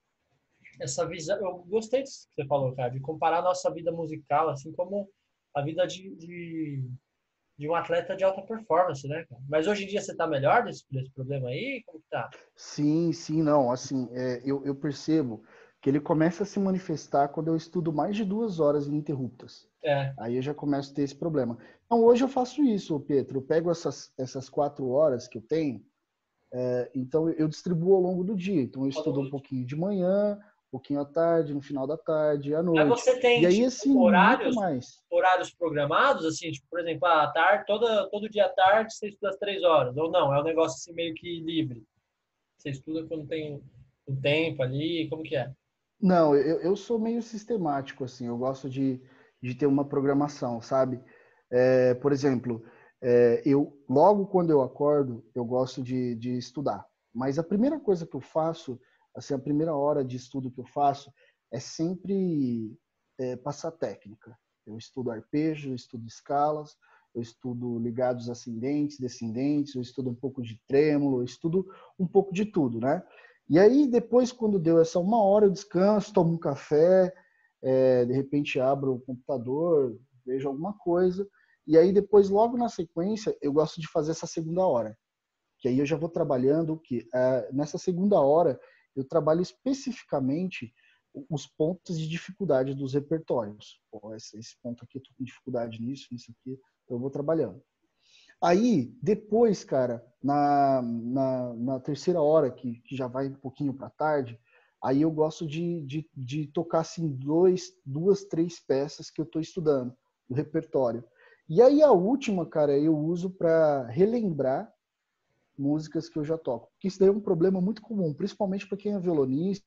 essa visão. Eu gostei disso que você falou, cara, de comparar a nossa vida musical, assim como a vida de, de, de um atleta de alta performance, né, cara? Mas hoje em dia você tá melhor desse, desse problema aí? Como que tá? Sim, sim, não. Assim, é, eu, eu percebo que ele começa a se manifestar quando eu estudo mais de duas horas ininterruptas. É, Aí eu já começo a ter esse problema. Então, hoje eu faço isso, Pedro. Eu pego essas, essas quatro horas que eu tenho, é, então eu distribuo ao longo do dia. Então, eu ao estudo longo um do dia. pouquinho de manhã, pouquinho à tarde, no final da tarde, à Mas noite. você tem, E aí, tipo, assim, muito horários, mais. horários programados, assim, tipo, por exemplo, à tarde, toda, todo dia à tarde você estuda às três horas, ou não? É um negócio assim meio que livre. Você estuda quando tem um tempo ali, como que é? Não, eu, eu sou meio sistemático, assim, eu gosto de, de ter uma programação, sabe? É, por exemplo, é, eu logo quando eu acordo, eu gosto de, de estudar. Mas a primeira coisa que eu faço, assim, a primeira hora de estudo que eu faço é sempre é, passar técnica. Eu estudo arpejo, eu estudo escalas, eu estudo ligados ascendentes, descendentes, eu estudo um pouco de trêmulo, eu estudo um pouco de tudo, né? E aí, depois, quando deu essa uma hora, eu descanso, tomo um café, é, de repente abro o computador, vejo alguma coisa. E aí, depois, logo na sequência, eu gosto de fazer essa segunda hora. Que aí eu já vou trabalhando, que é, nessa segunda hora, eu trabalho especificamente os pontos de dificuldade dos repertórios. Pô, esse, esse ponto aqui, eu tô com dificuldade nisso, nisso aqui, então eu vou trabalhando. Aí, depois, cara, na, na, na terceira hora, que, que já vai um pouquinho para tarde, aí eu gosto de, de, de tocar, assim, dois, duas, três peças que eu estou estudando, do repertório. E aí a última, cara, eu uso para relembrar músicas que eu já toco. Porque isso daí é um problema muito comum, principalmente para quem é violonista,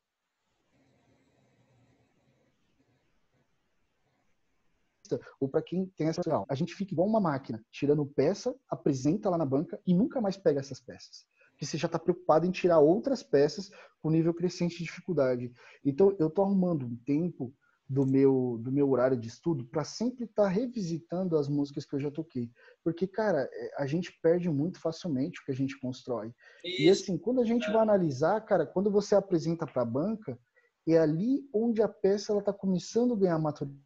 ou para quem tem essa. A gente fica igual uma máquina, tirando peça, apresenta lá na banca e nunca mais pega essas peças. Porque você já está preocupado em tirar outras peças com nível crescente de dificuldade. Então, eu estou arrumando um tempo do meu, do meu horário de estudo para sempre estar tá revisitando as músicas que eu já toquei. Porque, cara, a gente perde muito facilmente o que a gente constrói. E Isso, assim, quando a gente vai é, analisar, cara, quando você apresenta para a banca, é ali onde a peça está começando a ganhar maturidade,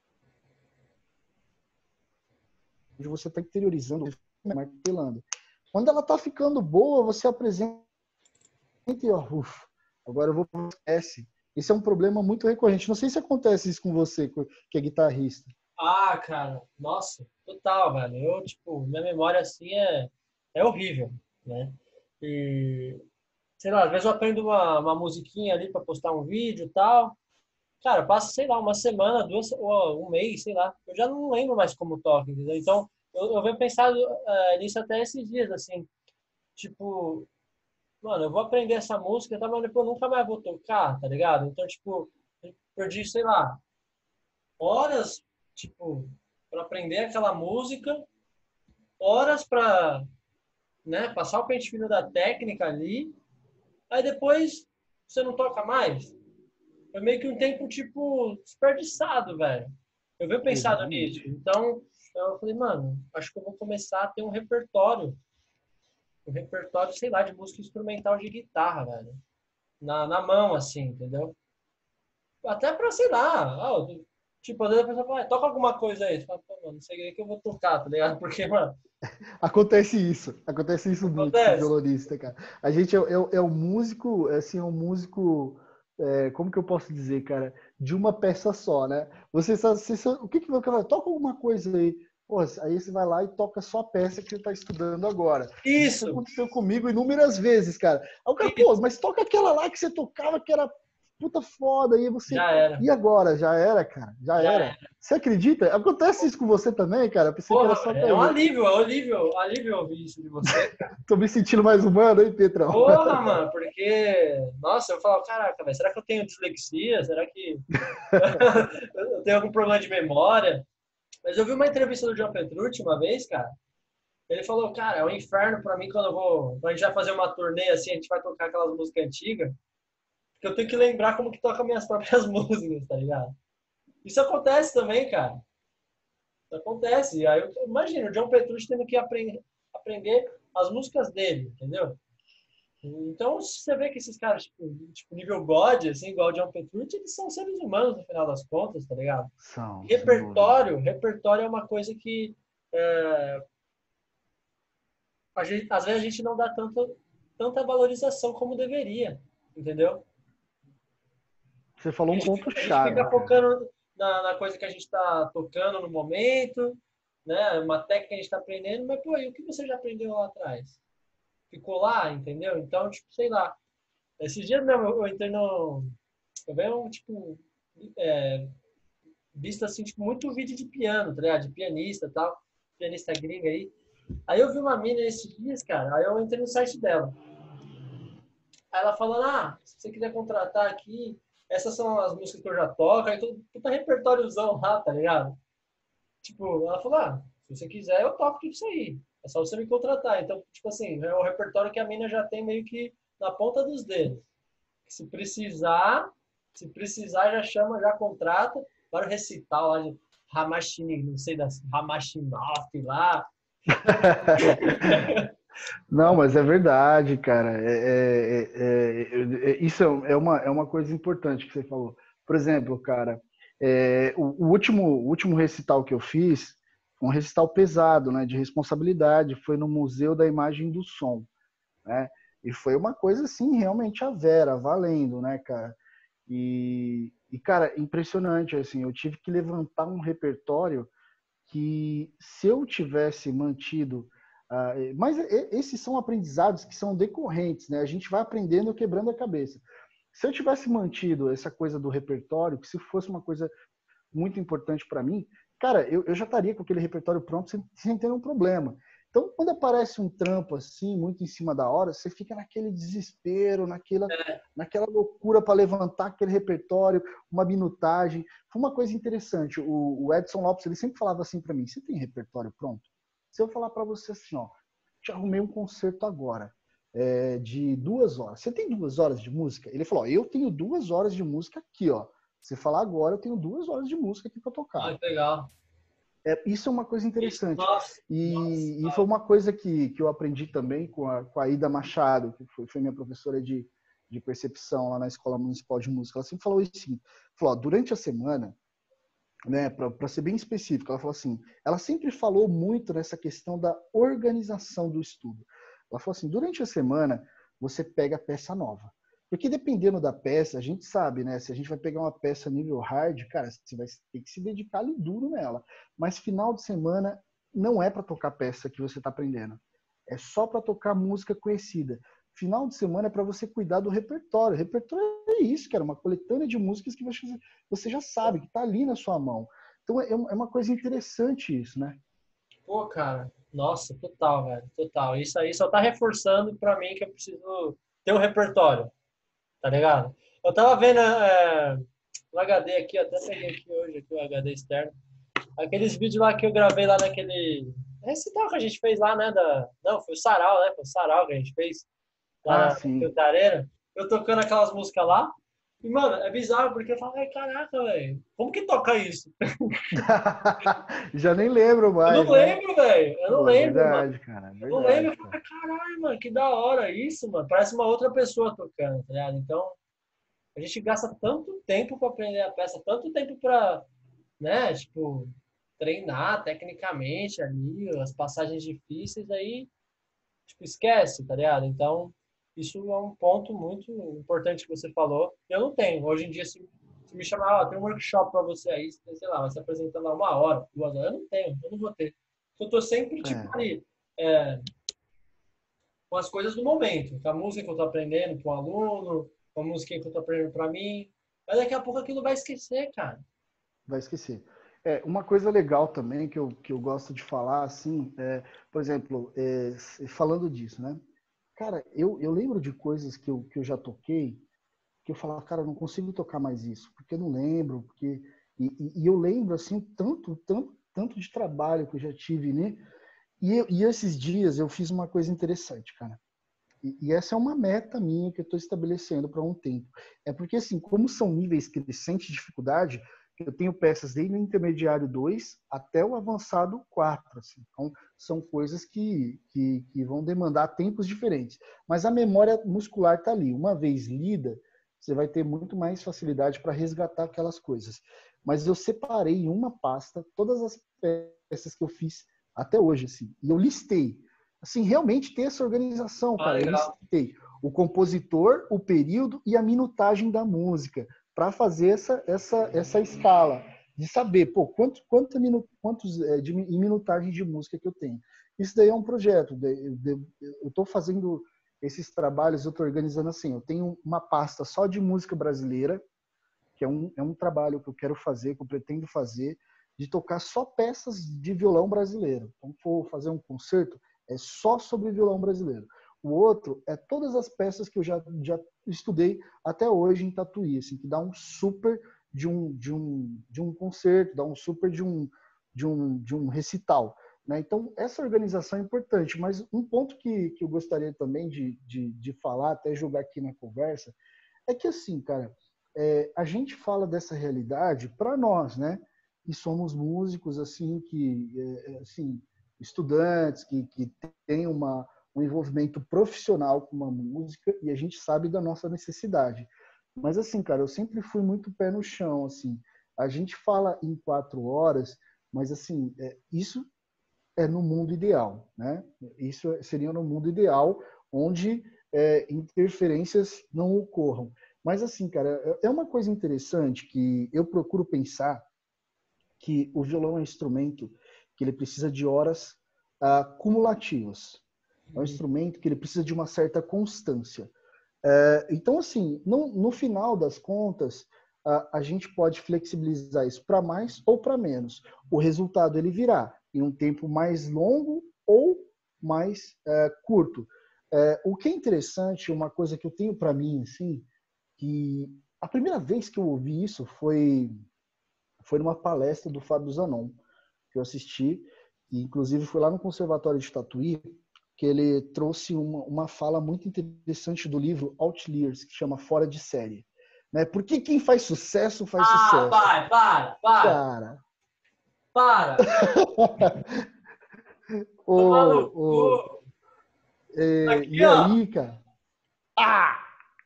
onde você está interiorizando, martelando. Quando ela está ficando boa, você apresenta e ó, uf, agora eu vou para o S. Esse é um problema muito recorrente. Não sei se acontece isso com você, que é guitarrista. ah, cara, nossa, total, velho. Eu, tipo, minha memória assim é, é horrível, né? E, sei lá, às vezes eu aprendo uma, uma musiquinha ali para postar um vídeo e tal. Cara, passa, sei lá, uma semana, duas, ou um mês, sei lá. Eu já não lembro mais como toca, entendeu? Então, eu, eu venho pensando uh, nisso até esses dias, assim. Tipo, mano, eu vou aprender essa música, tá, mas depois eu nunca mais vou tocar, tá ligado? Então, tipo, eu perdi, sei lá, horas, tipo, para aprender aquela música, horas para, né, passar o pente fino da técnica ali, aí depois você não toca mais. Foi meio que um tempo, tipo, desperdiçado, velho. Eu venho pensado nisso. Exatamente. Então, eu falei, mano, acho que eu vou começar a ter um repertório. Um repertório, sei lá, de música instrumental de guitarra, velho. Na, na mão, assim, entendeu? Até pra, sei lá, ó, tipo, às vezes a pessoa fala, "Ah, toca alguma coisa aí." Você fala, pô, mano, não sei o que eu vou tocar, tá ligado? Porque, mano, Acontece isso. Acontece isso muito com o acontece. violonista, cara. A gente é, é, é um músico, assim, é um músico, é, como que eu posso dizer, cara? De uma peça só, né? Você sabe, você sabe- o que que vai toca alguma coisa aí. Pô, aí você vai lá e toca só a peça que você está estudando agora. Isso Isso, aconteceu comigo inúmeras vezes, cara. Aí o cara, pô, isso. mas toca aquela lá que você tocava que era puta foda. Aí você. Já era. E agora? Já era, cara. Já Já era. era. Você acredita? Acontece isso com você também, cara? Eu pensei que era Porra, só velho, é um comigo. alívio, é um alívio, é um alívio ouvir isso de você. Tô me sentindo mais humano, hein, Petrão? Porra, mano, porque, nossa, eu falo, caraca, velho, será que eu tenho dislexia? Será que eu tenho algum problema de memória? Mas eu vi uma entrevista do John Petrucci uma vez, cara. Ele falou, cara, é um inferno pra mim quando eu vou. Quando a gente vai fazer uma turnê assim, a gente vai tocar aquelas músicas antigas, porque eu tenho que lembrar como que toca minhas próprias músicas, tá ligado? Isso acontece também, cara. Isso acontece. E aí eu imagino, o John Petrucci tendo que aprender, aprender as músicas dele, entendeu? Então, você vê que esses caras, tipo, tipo nível God, assim, igual o John Petrucci, eles são seres humanos no final das contas, tá ligado? São, sem dúvida. Repertório, repertório é uma coisa que é, a gente, às vezes a gente não dá tanto, tanta valorização como deveria, entendeu? Você falou A um gente, ponto a gente chave, fica cara. focando na, na coisa que a gente está tocando no momento, né? Uma técnica que a gente está aprendendo, mas, pô, e o que você já aprendeu lá atrás? Ficou lá, entendeu? Então, tipo, sei lá. Esses dias mesmo eu entrei no, Eu venho, tipo, é, visto assim, tipo, muito vídeo de piano, tá ligado? De pianista e tal, pianista gringa aí. Aí eu vi uma mina esses dias, cara, aí eu entrei no site dela. Aí ela falando, ah, se você quiser contratar aqui, essas são as músicas que eu já toco, aí todo puta repertóriozão lá, tá ligado? Tipo, ela falou, ah, se você quiser eu toco tudo isso aí. É só você me contratar. Então, tipo assim, é o repertório que a mina já tem meio que na ponta dos dedos. Se precisar, se precisar, já chama, já contrata. Para o recital lá de Hamashini, não sei das Hamashinoff lá. Não, mas é verdade, cara. É, é- é- é- isso é uma, é uma coisa importante que você falou. Por exemplo, cara, é, o, o último, o último recital que eu fiz, um recital pesado, né, de responsabilidade, foi no Museu da Imagem e do Som, né? E foi uma coisa assim, realmente a vera, valendo, né, cara? E, e, cara, impressionante, assim, eu tive que levantar um repertório que se eu tivesse mantido, uh, mas esses são aprendizados que são decorrentes, né? A gente vai aprendendo quebrando a cabeça. Se eu tivesse mantido essa coisa do repertório, que se fosse uma coisa muito importante para mim, cara, eu, eu já estaria com aquele repertório pronto sem, sem ter um problema. Então, quando aparece um trampo assim, muito em cima da hora, você fica naquele desespero, naquela, naquela loucura para levantar aquele repertório, uma minutagem. Foi uma coisa interessante. O, o Edson Lopes, ele sempre falava assim para mim: você tem repertório pronto? Se eu falar para você assim, ó, te arrumei um concerto agora, é, de duas horas. Você tem duas horas de música? Ele falou: ó, eu tenho duas horas de música aqui, ó. Você falar agora, eu tenho duas horas de música aqui para tocar. Ah, que legal. É, isso é uma coisa Isso, interessante. nossa, nossa, E, e foi cara. uma coisa que, que eu aprendi também com a, com a Ida Machado, que foi, foi minha professora de, de percepção lá na Escola Municipal de Música. Ela sempre falou isso assim, falou, ó, durante a semana, né, para ser bem específico, ela falou assim, ela sempre falou muito nessa questão da organização do estudo. Ela falou assim, durante a semana, você pega a peça nova. Porque dependendo da peça, a gente sabe, né? Se a gente vai pegar uma peça nível hard, cara, você vai ter que se dedicar ali duro nela. Mas final de semana não é para tocar peça que você está aprendendo. É só para tocar música conhecida. Final de semana é para você cuidar do repertório. O repertório é isso, cara, uma coletânea de músicas que você, você já sabe, que está ali na sua mão. Então é é uma coisa interessante isso, né? Pô, cara, nossa, total, velho, total. Isso aí só tá reforçando pra mim que eu preciso ter um repertório, tá ligado? Eu tava vendo é, o H D aqui, até peguei aqui hoje aqui, o H D externo. Aqueles vídeos lá que eu gravei lá naquele recital que a gente fez lá, né? Da... Não, foi o Sarau, né? Foi o Sarau que a gente fez lá Ah, na sim. da Arena. Eu tocando aquelas músicas lá. E, mano, é bizarro porque eu falo, ai, caraca, velho, como que toca isso? Já nem lembro Eu não mais, né? lembro, velho. Eu não Pô, é lembro, mano. verdade, cara, é Eu não lembro. verdade, Eu cara. falo, caralho, mano, que da hora isso, mano. Parece uma outra pessoa tocando, tá ligado? Então, a gente gasta tanto tempo pra aprender a peça, tanto tempo pra, né, tipo, treinar tecnicamente ali, as passagens difíceis, aí, tipo, esquece, tá ligado? Então, isso é um ponto muito importante que você falou. Eu não tenho. Hoje em dia, se, se me chamar, ó, tem um workshop pra você aí, sei lá, vai se apresentando lá uma hora, duas horas, eu não tenho, eu não vou ter. Eu tô sempre, tipo, É. ali, é, com as coisas do momento, com a música que eu tô aprendendo com o aluno, com a música que eu tô aprendendo pra mim. Mas daqui a pouco aquilo vai esquecer, cara. Vai esquecer. É, uma coisa legal também que eu, que eu gosto de falar, assim, é, por exemplo, é, falando disso, né? Cara, eu, eu lembro de coisas que eu, que eu já toquei, que eu falava, cara, eu não consigo tocar mais isso, porque eu não lembro, porque... E, e eu lembro, assim, tanto, tanto, tanto de trabalho que eu já tive, né? E, e esses dias eu fiz uma coisa interessante, cara. E, e essa é uma meta minha que eu estou estabelecendo para um tempo. É porque, assim, como são níveis crescentes de dificuldade, eu tenho peças desde o intermediário dois até o avançado quatro. Assim. Então, são coisas que, que, que vão demandar tempos diferentes. Mas a memória muscular está ali. Uma vez lida, você vai ter muito mais facilidade para resgatar aquelas coisas. Mas eu separei em uma pasta todas as peças que eu fiz até hoje. Assim, e eu listei assim, realmente ter essa organização, Ah, cara. Eu legal. listei o compositor, o período e a minutagem da música para fazer essa, essa, essa escala de saber, pô, quanto, quanto minu, quantos é, de, em minutagem de música que eu tenho. Isso daí é um projeto. Eu estou fazendo esses trabalhos, eu estou organizando assim, eu tenho uma pasta só de música brasileira, que é um, é um trabalho que eu quero fazer, que eu pretendo fazer, de tocar só peças de violão brasileiro. Então, for fazer um concerto, é só sobre violão brasileiro. O outro é todas as peças que eu já, já estudei até hoje em Tatuí, assim, que dá um super de um, de um, de um concerto, dá um super de um, de um, de um recital. Né? Então, essa organização é importante, mas um ponto que, que eu gostaria também de, de, de falar, até jogar aqui na conversa, é que assim, cara, é, a gente fala dessa realidade para nós, né? Que somos músicos, assim, que, é, assim, estudantes, que, que têm uma, um envolvimento profissional com uma música e a gente sabe da nossa necessidade. Mas assim, cara, eu sempre fui muito pé no chão, assim. A gente fala em quatro horas, mas assim, é, isso é no mundo ideal, né? Isso seria no mundo ideal, onde é, interferências não ocorram. Mas assim, cara, é uma coisa interessante que eu procuro pensar que o violão é um instrumento que ele precisa de horas ah, cumulativas. É um instrumento que ele precisa de uma certa constância. É, então, assim, no, no final das contas, a, a gente pode flexibilizar isso para mais ou para menos. O resultado ele virá em um tempo mais longo ou mais é, curto. É, o que é interessante, uma coisa que eu tenho para mim, assim, que a primeira vez que eu ouvi isso foi, foi numa palestra do Fábio Zanon, que eu assisti, e inclusive foi lá no Conservatório de Tatuí, que ele trouxe uma, uma fala muito interessante do livro Outliers, que chama Fora de Série. Né? Porque quem faz sucesso, faz Ah, sucesso. pai, para, para, Cara. para. Toma no o, cu. o, é, Aqui, e ó. aí, cara? Ah!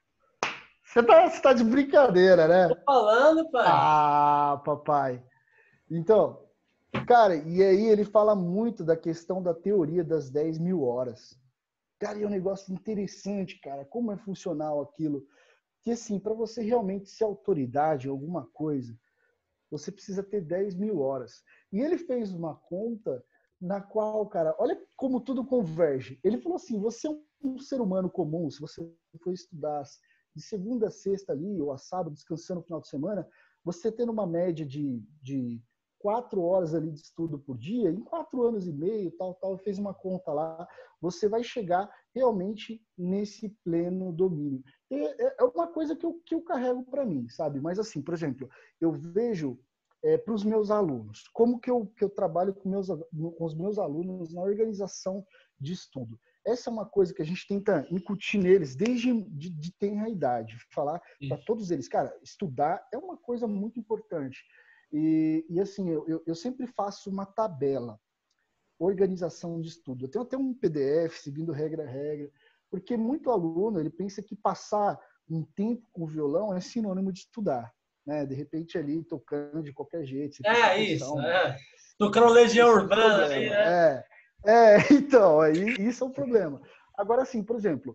Você tá, você tá de brincadeira, Tô né? falando, pai. Ah, papai. Então, cara, e aí ele fala muito da questão da teoria das dez mil horas. Cara, e é um negócio interessante, cara. Como é funcional aquilo. Que, assim, para você realmente ser autoridade em alguma coisa, você precisa ter dez mil horas. E ele fez uma conta na qual, cara, olha como tudo converge. Ele falou assim, você é um ser humano comum, se você for estudar de segunda a sexta ali, ou a sábado, descansando no final de semana, você tendo uma média de, de quatro horas ali de estudo por dia, em quatro anos e meio, tal, tal, fez uma conta lá, você vai chegar realmente nesse pleno domínio. É uma coisa que eu, que eu carrego para mim, sabe? Mas assim, por exemplo, eu vejo é, para os meus alunos, como que eu, que eu trabalho com, meus, com os meus alunos na organização de estudo. Essa é uma coisa que a gente tenta incutir neles desde de, de tenra idade, falar para todos eles, cara, estudar é uma coisa muito importante. E, e assim, eu, eu, eu sempre faço uma tabela, organização de estudo. Eu tenho até um P D F, seguindo regra a regra, porque muito aluno, ele pensa que passar um tempo com o violão é sinônimo de estudar. Né? De repente ali, tocando de qualquer jeito, sem prestar É isso, atenção. é. Tocando Legião Esse é um Urbana ali, problema. né? É, é então, aí, isso é um problema. Agora, assim, por exemplo,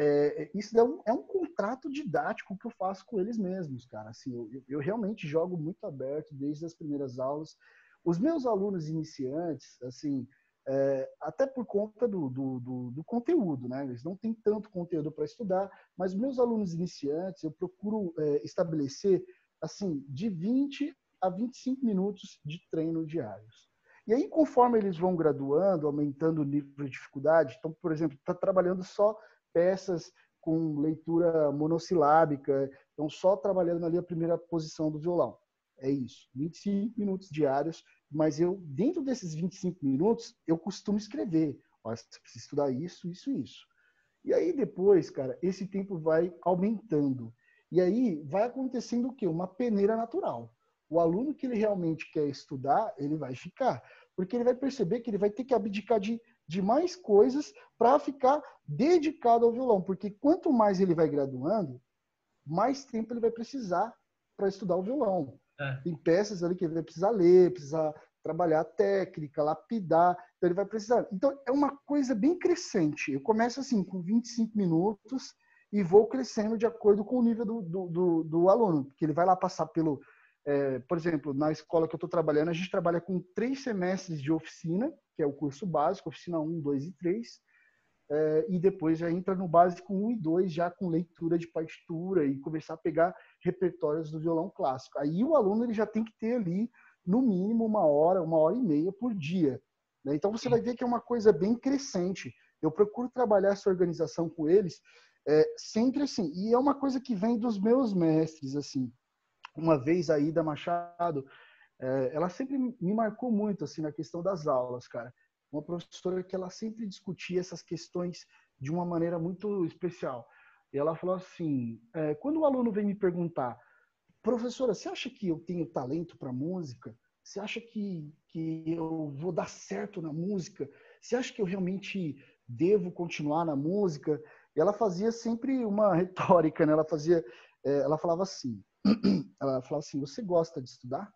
é, isso é um, é um contrato didático que eu faço com eles mesmos, cara. Assim, eu, eu realmente jogo muito aberto desde as primeiras aulas. Os meus alunos iniciantes, assim, é, até por conta do, do, do, do conteúdo, né? Eles não têm tanto conteúdo para estudar, mas meus alunos iniciantes, eu procuro é, estabelecer, assim, de vinte a vinte e cinco minutos de treino diários. E aí, conforme eles vão graduando, aumentando o nível de dificuldade, então, por exemplo, está trabalhando só peças com leitura monossilábica, então só trabalhando ali a primeira posição do violão. É isso, vinte e cinco minutos diários, mas eu, dentro desses vinte e cinco minutos, eu costumo escrever. Ó, você precisa estudar isso, isso, isso. E aí depois, cara, esse tempo vai aumentando. E aí vai acontecendo o quê? Uma peneira natural. O aluno que ele realmente quer estudar, ele vai ficar. Porque ele vai perceber que ele vai ter que abdicar de, de mais coisas para ficar dedicado ao violão. Porque quanto mais ele vai graduando, mais tempo ele vai precisar para estudar o violão. É. Tem peças ali que ele vai precisar ler, precisar trabalhar a técnica, lapidar, então ele vai precisar. Então é uma coisa bem crescente. Eu começo assim com vinte e cinco minutos e vou crescendo de acordo com o nível do, do, do, do aluno, porque ele vai lá passar pelo, é, por exemplo, na escola que eu estou trabalhando, a gente trabalha com três semestres de oficina, que é o curso básico, oficina um, dois e três, é, e depois já entra no básico um e dois, já com leitura de partitura e começar a pegar repertórios do violão clássico. Aí o aluno ele já tem que ter ali, no mínimo, uma hora, uma hora e meia por dia. Né? Então você vai ver que é uma coisa bem crescente. Eu procuro trabalhar essa organização com eles é, sempre assim. E é uma coisa que vem dos meus mestres, assim. Uma vez a Ida Machado, é, ela sempre me marcou muito assim na questão das aulas, cara. Uma professora que ela sempre discutia essas questões de uma maneira muito especial. E ela falou assim, é, quando o aluno vem me perguntar, professora, você acha que eu tenho talento para música? Você acha que, que eu vou dar certo na música? Você acha que eu realmente devo continuar na música? E ela fazia sempre uma retórica, né? Ela fazia, é, ela falava assim, ela falava assim, você gosta de estudar?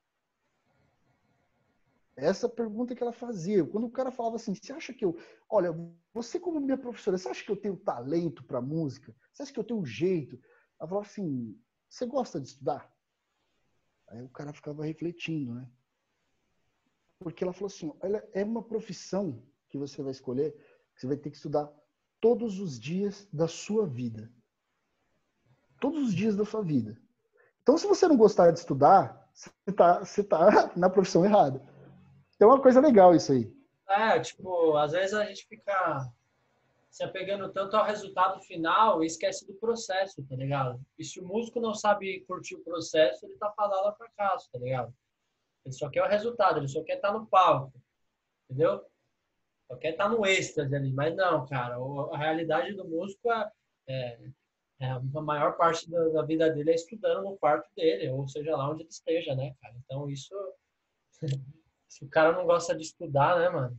Essa pergunta que ela fazia. Quando o cara falava assim, você acha que eu... Olha, você como minha professora, você acha que eu tenho talento para música? Você acha que eu tenho um jeito? Ela falava assim, você gosta de estudar? Aí o cara ficava refletindo, né? Porque ela falou assim, olha, é uma profissão que você vai escolher, que você vai ter que estudar todos os dias da sua vida. Todos os dias da sua vida. Então, se você não gostar de estudar, você está você tá na profissão errada. Então, é uma coisa legal isso aí. É, tipo, às vezes a gente fica se apegando tanto ao resultado final e esquece do processo, tá ligado? E se o músico não sabe curtir o processo, ele tá fadado ao fracasso, tá ligado? Ele só quer o resultado, ele só quer estar no palco, entendeu? Só quer estar no êxtase ali. Mas não, cara, a realidade do músico é, é, é a maior parte da, da vida dele é estudando no quarto dele, ou seja lá onde ele esteja, né, cara? Então isso, se o cara não gosta de estudar, né, mano?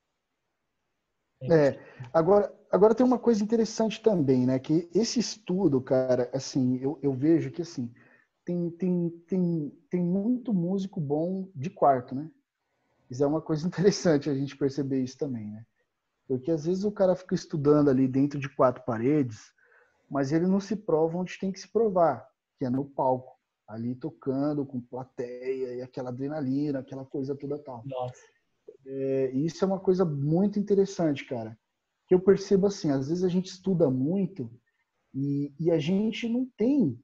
É, agora, agora tem uma coisa interessante também, né? Que esse estudo, cara, assim, eu, eu vejo que assim, tem, tem, tem, tem muito músico bom de quarto, né? Isso é uma coisa interessante a gente perceber isso também, né? Porque às vezes o cara fica estudando ali dentro de quatro paredes, mas ele não se prova onde tem que se provar, que é no palco, ali tocando com plateia e aquela adrenalina, aquela coisa toda tal. Nossa. É, e isso é uma coisa muito interessante, cara. Que eu percebo assim, às vezes a gente estuda muito e, e a gente não tem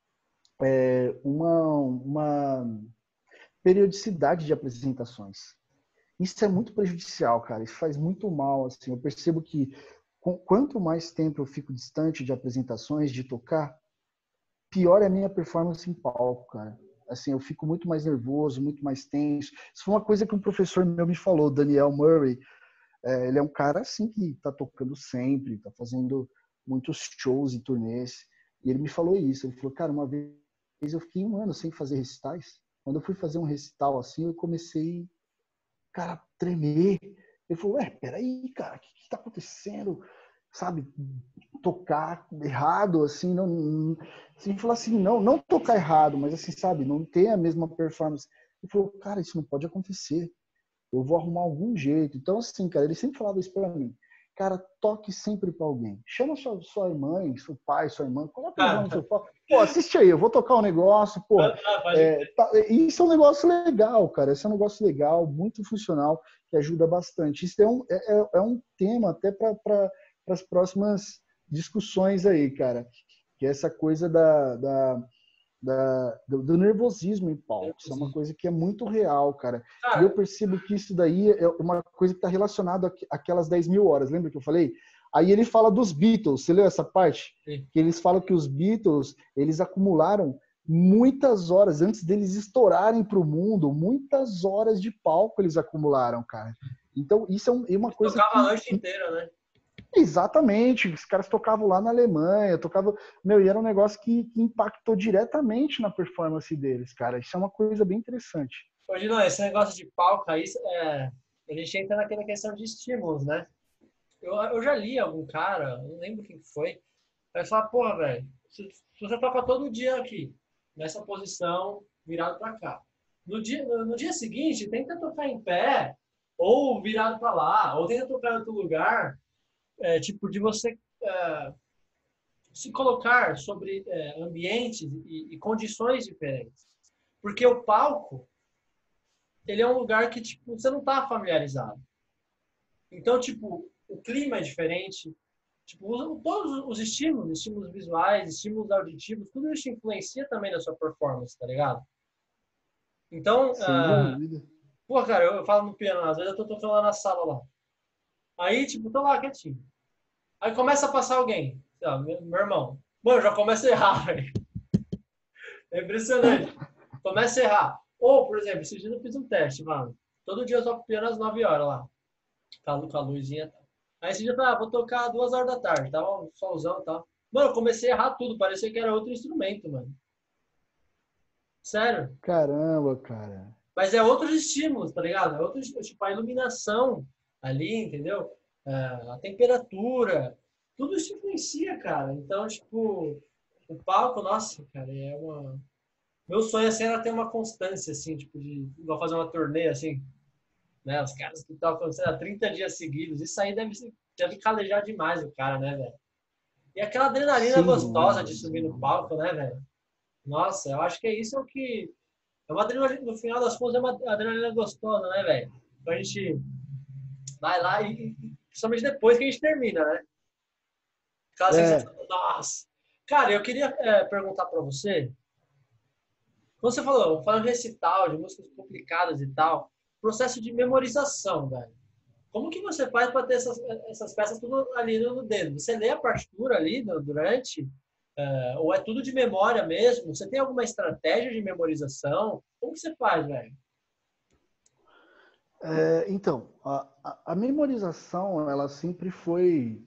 é, uma, uma periodicidade de apresentações. Isso é muito prejudicial, cara. Isso faz muito mal. Assim. Eu percebo que com, quanto mais tempo eu fico distante de apresentações, de tocar, pior é a minha performance em palco, cara. Assim, eu fico muito mais nervoso, muito mais tenso. Isso foi uma coisa que um professor meu me falou, Daniel Murray. É, ele é um cara assim que tá tocando sempre, tá fazendo muitos shows e turnês. E ele me falou isso. Ele falou, cara, uma vez eu fiquei um ano sem fazer recitais. Quando eu fui fazer um recital assim, eu comecei, cara, tremer. Ele falou, ué, peraí, cara, o que, que tá acontecendo? Sabe, tocar errado, assim, não, não assim, falou assim, não, não tocar errado, mas assim, sabe, não ter a mesma performance. Ele falou, cara, isso não pode acontecer. Eu vou arrumar algum jeito. Então, assim, cara, ele sempre falava isso pra mim. Cara, toque sempre pra alguém. Chama sua, sua mãe, seu pai, sua irmã, coloca eles lá no seu palco. Pô, assiste aí, eu vou tocar um negócio, porra. É, tá, isso é um negócio legal, cara. Isso é um negócio legal, muito funcional, que ajuda bastante. Isso é um, é, é um tema até para pra, as próximas discussões aí, cara. Que é essa coisa da, da da, do, do nervosismo em palco. Isso é uma coisa que é muito real, cara. E eu percebo que isso daí é uma coisa que está relacionada àquelas dez mil horas. Lembra que eu falei? Aí ele fala dos Beatles. Você leu essa parte? Sim. Que eles falam que os Beatles, eles acumularam muitas horas, antes deles estourarem para o mundo, muitas horas de palco eles acumularam, cara. Então, isso é, um, é uma coisa tocava que... a noite inteira, né? Exatamente, os caras tocavam lá na Alemanha, tocavam, meu, e era um negócio que, que impactou diretamente na performance deles, cara. Isso é uma coisa bem interessante. Hoje não, esse negócio de palco aí, é, a gente entra naquela questão de estímulos, né? Eu, eu já li algum cara, não lembro quem foi, vai falar, porra, velho, se, se você toca todo dia aqui, nessa posição, virado para cá, no dia, no, no dia seguinte, tenta tocar em pé, ou virado para lá, ou tenta tocar em outro lugar, é, tipo, de você é, se colocar sobre é, ambientes e, e condições diferentes. Porque o palco, ele é um lugar que tipo, você não está familiarizado. Então, tipo, o clima é diferente. Tipo, os- todos os estímulos, estímulos visuais, estímulos auditivos, tudo isso influencia também na sua performance, tá ligado? Então, Sem ah, dúvida. pô, cara, eu, eu falo no piano, às vezes eu tô tocando lá na sala lá. Aí, tipo, tô lá quietinho. Aí começa a passar alguém, sei lá, meu, meu irmão. Mano, já começa a errar, velho. É impressionante. Começa a errar. Ou, por exemplo, esse dia eu fiz um teste, mano. Todo dia eu toco piano às nove horas lá. Com a, com a luzinha e tal. Aí esse dia eu falei, ah, vou tocar duas horas da tarde. Tava um solzão e tal. Mano, eu comecei a errar tudo. Parecia que era outro instrumento, mano. Sério. Caramba, cara. Mas é outros estímulos, tá ligado? É outro, tipo, a iluminação ali, entendeu? É, a temperatura. Tudo isso influencia, cara. Então, tipo, o palco, nossa, cara, é uma... Meu sonho, assim, era ter uma constância, assim, tipo, de igual fazer uma turnê, assim, né? Os caras que tocam, sei lá, trinta dias seguidos. Isso aí deve, ser- deve calejar demais o cara, né, velho? E aquela adrenalina Sem gostosa de dúvida. subir no palco, né, velho? Nossa, eu acho que é isso o que... É uma adrenalina, no final das contas, é uma adrenalina gostosa, né, velho? Então a gente vai lá e, e- principalmente depois que a gente termina, né? Aquela sensação, É, nossa. Cara, eu queria é, perguntar pra você, quando você falou, falando de recital, de músicas complicadas e tal, processo de memorização, velho. Como que você faz para ter essas, essas peças tudo ali no dedo? Você lê a partitura ali no- durante? É, ou é tudo de memória mesmo? Você tem alguma estratégia de memorização? Como que você faz, velho? é, então, a, a, a memorização, ela sempre foi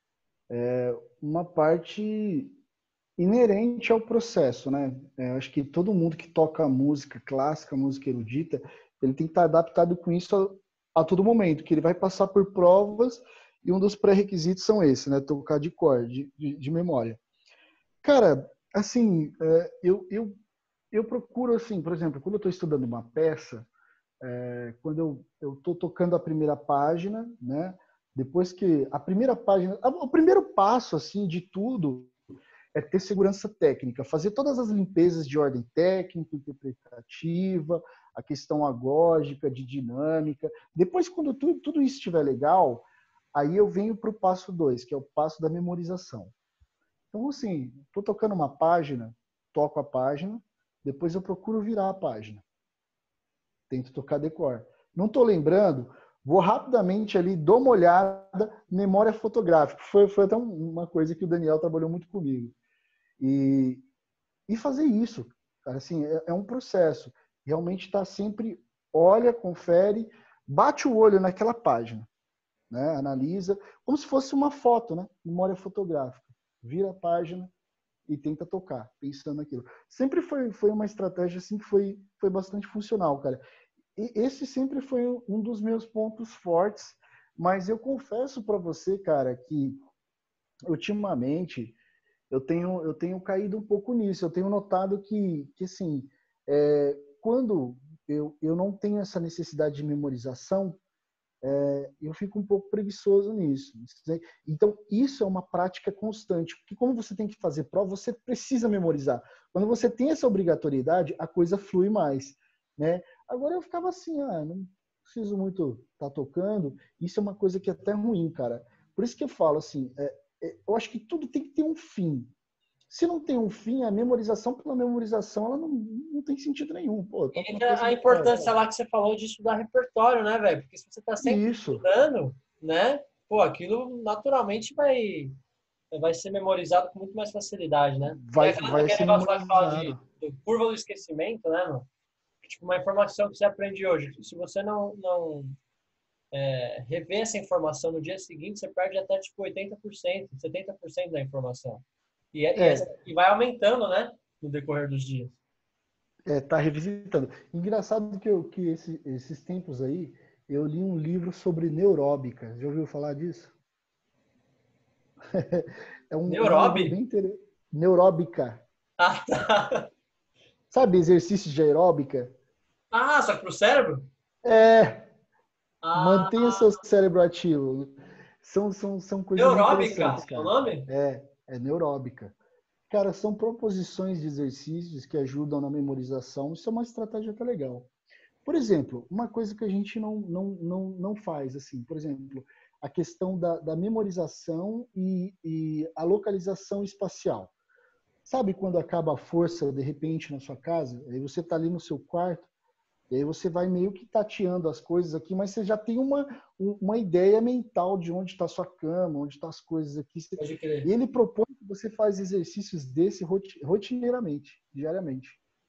uma parte inerente ao processo, né? É, acho que todo mundo que toca música clássica, música erudita, ele tem que estar adaptado com isso a, a todo momento, que ele vai passar por provas e um dos pré-requisitos são esses, né? Tocar de cor, de, de, de memória. Cara, assim, é, eu, eu, eu procuro, assim, por exemplo, quando eu estou estudando uma peça, é, quando eu eu estou tocando a primeira página, né? Depois que a primeira página, o primeiro passo, assim, de tudo é ter segurança técnica, fazer todas as limpezas de ordem técnica, interpretativa, a questão agógica, de dinâmica. Depois, quando tudo, tudo isso estiver legal, aí eu venho para o passo dois, que é o passo da memorização. Então, assim, estou tocando uma página, toco a página, depois eu procuro virar a página. Tento tocar decor. Não estou lembrando, vou rapidamente ali, dou uma olhada, memória fotográfica. Foi, foi até uma coisa que o Daniel trabalhou muito comigo. E, e fazer isso, cara, assim, é, é um processo. Realmente está sempre, olha, confere, bate o olho naquela página, né? Analisa, como se fosse uma foto, né? Memória fotográfica. Vira a página e tenta tocar, pensando naquilo. Sempre foi, foi uma estratégia assim que foi, foi bastante funcional, cara. E esse sempre foi um dos meus pontos fortes, mas eu confesso para você, cara, que ultimamente eu tenho, eu tenho caído um pouco nisso. Eu tenho notado que, que assim, é, quando eu, eu não tenho essa necessidade de memorização, é, eu fico um pouco preguiçoso nisso. Então, isso é uma prática constante, porque como você tem que fazer prova, você precisa memorizar. Quando você tem essa obrigatoriedade, a coisa flui mais, né? Agora eu ficava assim, ah, não preciso muito estar tá tocando. Isso é uma coisa que é até ruim, cara. Por isso que eu falo assim, é, é, eu acho que tudo tem que ter um fim. Se não tem um fim, a memorização pela memorização, ela não, não tem sentido nenhum. Pô, eu toco uma Entra peça a de cor. importância lá que você falou de estudar repertório, né, velho? Porque se você está sempre Isso. estudando, né, pô, aquilo naturalmente vai, vai ser memorizado com muito mais facilidade, né? Tem Vai, aquela- vai aquele ser negócio lá que fala de, memorizado. de curva do esquecimento, né, mano? Tipo, uma informação que você aprende hoje, se você não, não é, rever essa informação no dia seguinte, você perde até, tipo, oitenta por cento, setenta por cento da informação. E, é- e, essa- É, e vai aumentando, né, no decorrer dos dias. é, tá revisitando. Engraçado que, eu, que esse, esses tempos aí, eu li um livro sobre neuróbica. Já ouviu falar disso? É um, é um livro Neurobi? bem interessante. Neuróbica. Ah, tá. Sabe exercícios de aeróbica? Ah, só que pro cérebro? É, mantenha Ah, seu cérebro ativo. São, são, são coisas neuróbica, interessantes, é o cara. nome? É, é neuróbica. Cara, são proposições de exercícios que ajudam na memorização. Isso é uma estratégia até legal. Por exemplo, uma coisa que a gente não, não, não, não faz, assim, por exemplo, a questão da, da memorização e, e a localização espacial. Sabe quando acaba a força, de repente, na sua casa? Aí você está ali no seu quarto, e aí você vai meio que tateando as coisas aqui, mas você já tem uma, uma ideia mental de onde está a sua cama, onde estão as coisas aqui. Pode crer. E ele propõe que você faz exercícios desse rotineiramente, diariamente.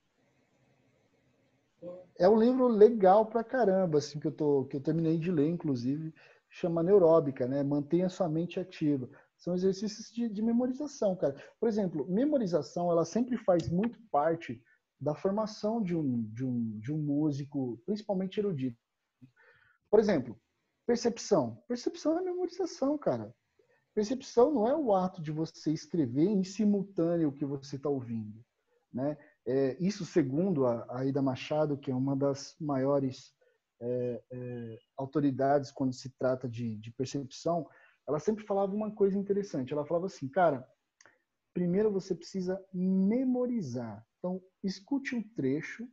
É um livro legal pra caramba, assim, que eu, tô, que eu terminei de ler, inclusive, chama Neuróbica, né? Mantenha sua mente ativa. São exercícios de, de memorização, cara. Por exemplo, memorização, ela sempre faz muito parte da formação de um, de um, de um músico, principalmente erudito. Por exemplo, percepção. Percepção é memorização, cara. Percepção não é o ato de você escrever em simultâneo o que você está ouvindo, né? É, isso segundo a, a Aida Machado, que é uma das maiores é, é, autoridades quando se trata de, de percepção, ela sempre falava uma coisa interessante. Ela falava assim, cara, primeiro você precisa memorizar. Então, escute um trecho,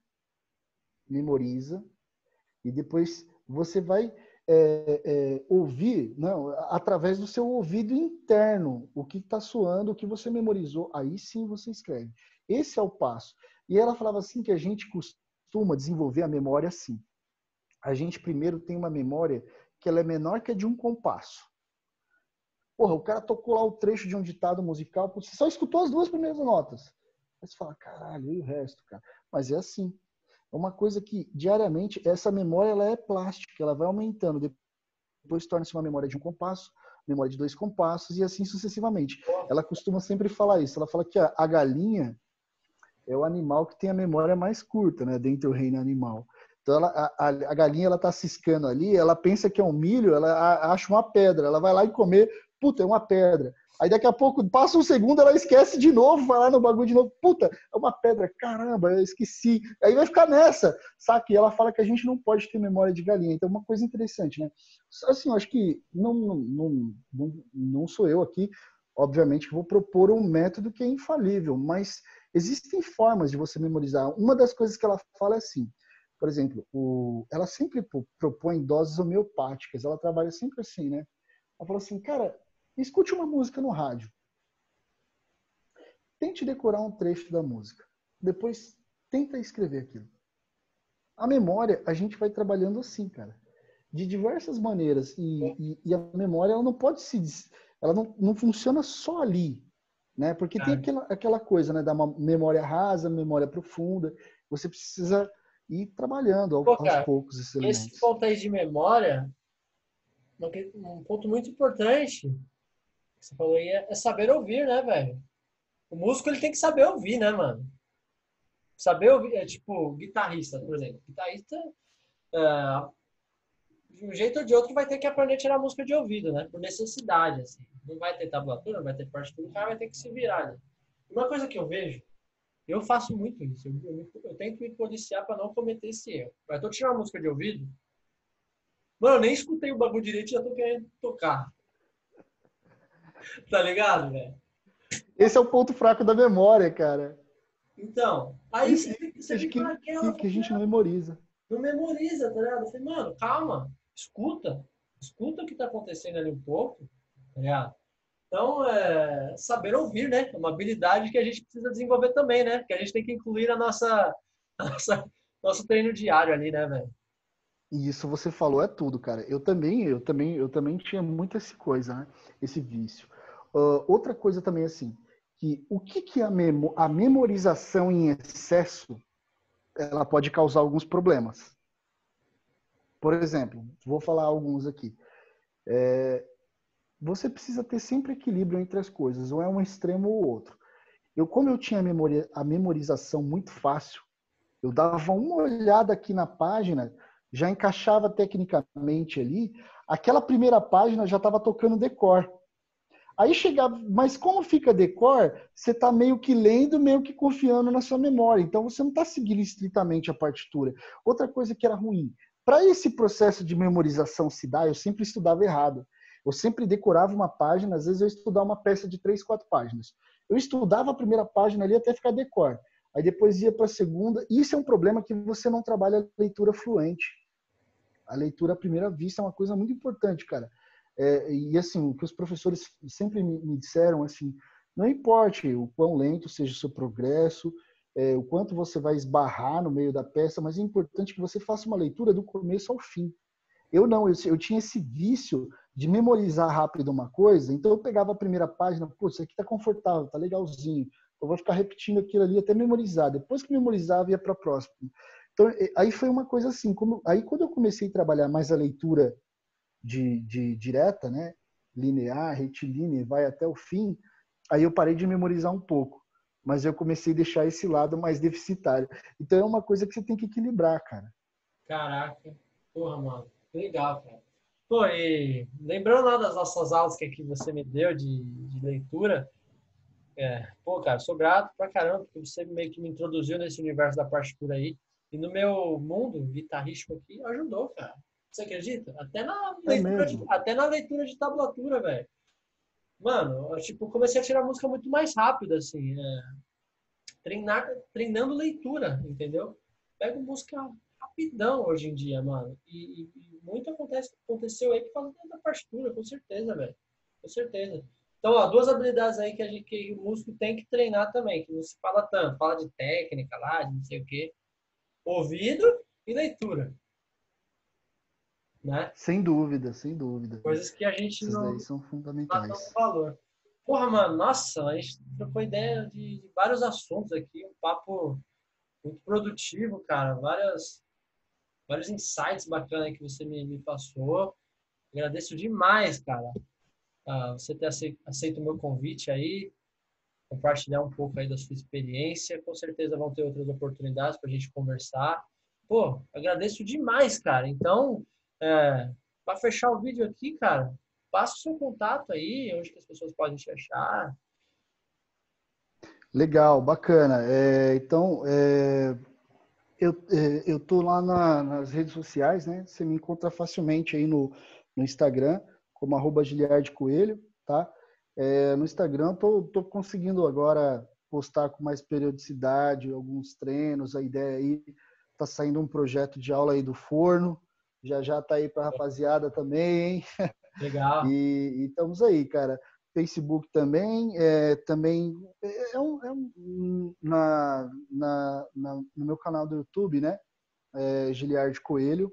memoriza, e depois você vai é, é, ouvir, não, através do seu ouvido interno, o que está soando, o que você memorizou, aí sim você escreve. Esse é o passo. E ela falava assim que a gente costuma desenvolver a memória assim. A gente primeiro tem uma memória que ela é menor que a de um compasso. Porra, o cara tocou lá o trecho de um ditado musical, você só escutou as duas primeiras notas. Aí você fala, caralho, e o resto, cara? Mas é assim. É uma coisa que, diariamente, essa memória ela é plástica, ela vai aumentando. Depois torna-se uma memória de um compasso, memória de dois compassos e assim sucessivamente. Ela costuma sempre falar isso. Ela fala que a, a galinha é o animal que tem a memória mais curta, né, dentro do reino animal. Então, ela, a, a galinha ela tá ciscando ali, ela pensa que é um milho, ela a, acha uma pedra, ela vai lá e comer, puta, é uma pedra. Aí daqui a pouco, passa um segundo, ela esquece de novo, vai lá no bagulho de novo, puta, é uma pedra, caramba, eu esqueci. Aí vai ficar nessa, saca? E ela fala que a gente não pode ter memória de galinha. Então, uma coisa interessante, né? Assim, eu acho que não, não, não, não sou eu aqui, obviamente, que vou propor um método que é infalível, mas existem formas de você memorizar. Uma das coisas que ela fala é assim, por exemplo, o, ela sempre propõe doses homeopáticas, ela trabalha sempre assim, né? Ela fala assim, cara, escute uma música no rádio. Tente decorar um trecho da música. Depois, tenta escrever aquilo. A memória, a gente vai trabalhando assim, cara. De diversas maneiras. E, e, e a memória, ela não pode se... Ela não, não funciona só ali, né? Porque tem aquela, aquela coisa, né? Da memória rasa, memória profunda. Você precisa ir trabalhando ao, Pô, aos cara, poucos esses esse elementos. ponto aí de memória, um ponto muito importante que você falou aí é, é saber ouvir, né, velho? O músico ele tem que saber ouvir, né, mano? Saber ouvir, é tipo, guitarrista, por exemplo. Guitarrista, é, de um jeito ou de outro, vai ter que aprender a tirar música de ouvido, né? Por necessidade, assim. Não vai ter tablatura, não vai ter partitura, o cara vai ter que se virar, né? Uma coisa que eu vejo, eu faço muito isso, eu, eu, eu tento me policiar para não cometer esse erro. Mas tô tirando a música de ouvido, mano, eu nem escutei o bagulho direito e já tô querendo tocar. Tá ligado, velho? Esse é o ponto fraco da memória, cara. Então, aí Isso, você fica, você isso fica que, naquela, que, que a gente não memoriza. não memoriza, tá ligado? Eu falei, mano, calma, escuta, escuta o que tá acontecendo ali um pouco, tá ligado? Então, é, saber ouvir, né? É uma habilidade que a gente precisa desenvolver também, né? Que a gente tem que incluir na nossa, na nossa nosso treino diário ali, né, velho? E isso você falou é tudo, cara. Eu também, eu também, eu também tinha muito essa coisa, né? Esse vício. Uh, outra coisa também assim, que o que que a, memo a memorização em excesso, ela pode causar alguns problemas. Por exemplo, vou falar alguns aqui. É, você precisa ter sempre equilíbrio entre as coisas, ou é um extremo ou outro. Eu, como eu tinha a, memori a memorização muito fácil, eu dava uma olhada aqui na página, já encaixava tecnicamente ali, aquela primeira página já estava tocando decor. Aí chegava, mas como fica decor, você está meio que lendo, meio que confiando na sua memória. Então você não está seguindo estritamente a partitura. Outra coisa que era ruim, para esse processo de memorização se dar, eu sempre estudava errado. Eu sempre decorava uma página, às vezes eu estudava uma peça de três, quatro páginas. Eu estudava a primeira página ali até ficar decor. Aí depois ia para a segunda. Isso é um problema que você não trabalha a leitura fluente. A leitura à primeira vista é uma coisa muito importante, cara. É, e assim, o que os professores sempre me, me disseram, assim, não importe o quão lento seja o seu progresso, é, o quanto você vai esbarrar no meio da peça, mas é importante que você faça uma leitura do começo ao fim. Eu não, eu, eu tinha esse vício de memorizar rápido uma coisa, então eu pegava a primeira página, pô, isso aqui tá confortável, tá legalzinho, eu vou ficar repetindo aquilo ali até memorizar. Depois que memorizava, ia para a próxima. Então, aí foi uma coisa assim, como, aí quando eu comecei a trabalhar mais a leitura de, de direta, né, linear, retilínea, vai até o fim, aí eu parei de memorizar um pouco, mas eu comecei a deixar esse lado mais deficitário. Então é uma coisa que você tem que equilibrar, cara. Caraca, porra, mano, que legal, cara. Pô, e lembrando lá das nossas aulas que aqui você me deu de, de leitura, é, pô, cara, sou grato pra caramba, porque você meio que me introduziu nesse universo da partitura aí, e no meu mundo guitarrístico aqui, ajudou, cara. Você acredita? Até na É leitura de, mesmo. até na leitura de tablatura, velho. Mano, eu, tipo, comecei a tirar música muito mais rápido, assim, é, treinar, treinando leitura, entendeu? Pego música rapidão hoje em dia, mano. E, e- e muito acontece, aconteceu aí por causa da partitura, com certeza, velho. Com certeza. Então, ó, duas habilidades aí que, a gente, que o músico tem que treinar também, que não se fala tanto. Fala de técnica lá, de não sei o quê. Ouvido e leitura, né? Sem dúvida, sem dúvida. Coisas que a gente Esses daí não são dá tanto fundamentais. valor. Porra, mano, nossa, a gente trocou ideia de, de vários assuntos aqui, um papo muito produtivo, cara. Várias, vários insights bacanas que você me, me passou. Agradeço demais, cara, ah, você ter aceito, aceito o meu convite aí, compartilhar um pouco aí da sua experiência. Com certeza vão ter outras oportunidades para a gente conversar. Pô, agradeço demais, cara. Então, é, para fechar o vídeo aqui, cara, passa o seu contato aí, onde que as pessoas podem te achar. Legal, bacana. É, então, é, eu, é, eu tô lá na- nas redes sociais, né? Você me encontra facilmente aí no, no Instagram, como arroba Giliard Coelho, tá? É, no Instagram, tô, tô conseguindo agora postar com mais periodicidade alguns treinos, a ideia aí, tá saindo um projeto de aula aí do forno, já já tá aí pra rapaziada também, hein? Legal. E, e estamos aí, cara. Facebook também, é, também é um, é um- na, na, na- no meu canal do YouTube, né? É, Giliard Coelho.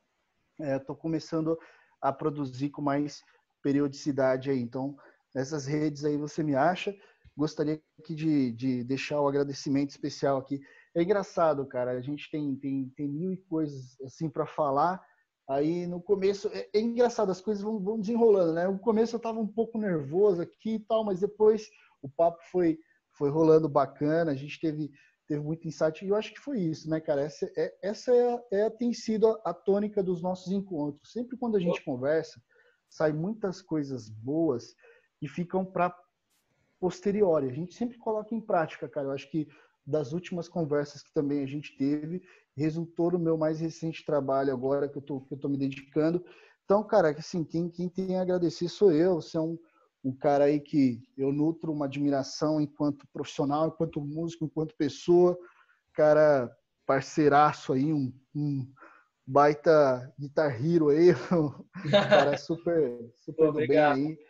Estou começando a produzir com mais periodicidade aí. Então, nessas redes aí você me acha. Gostaria aqui de, de deixar o agradecimento especial aqui. É engraçado, cara. A gente tem, tem, tem mil e coisas assim para falar. Aí no começo é, é engraçado, as coisas vão, vão desenrolando, né? No começo eu estava um pouco nervoso aqui e tal, mas depois o papo foi, foi rolando bacana. A gente teve teve muito insight, e eu acho que foi isso, né, cara? Essa, é, essa é, é, tem sido a, a tônica dos nossos encontros. Sempre quando a gente conversa, sai muitas coisas boas e ficam para posteriori. A gente sempre coloca em prática, cara. Eu acho que das últimas conversas que também a gente teve, resultou no meu mais recente trabalho agora que eu tô, que eu tô me dedicando. Então, cara, assim, quem, quem tem a agradecer sou eu. Você é um, um cara aí que eu nutro uma admiração enquanto profissional, enquanto músico, enquanto pessoa. Cara, parceiraço aí, um, um baita guitar hero aí, um cara super, Pô, super do bem obrigado. aí.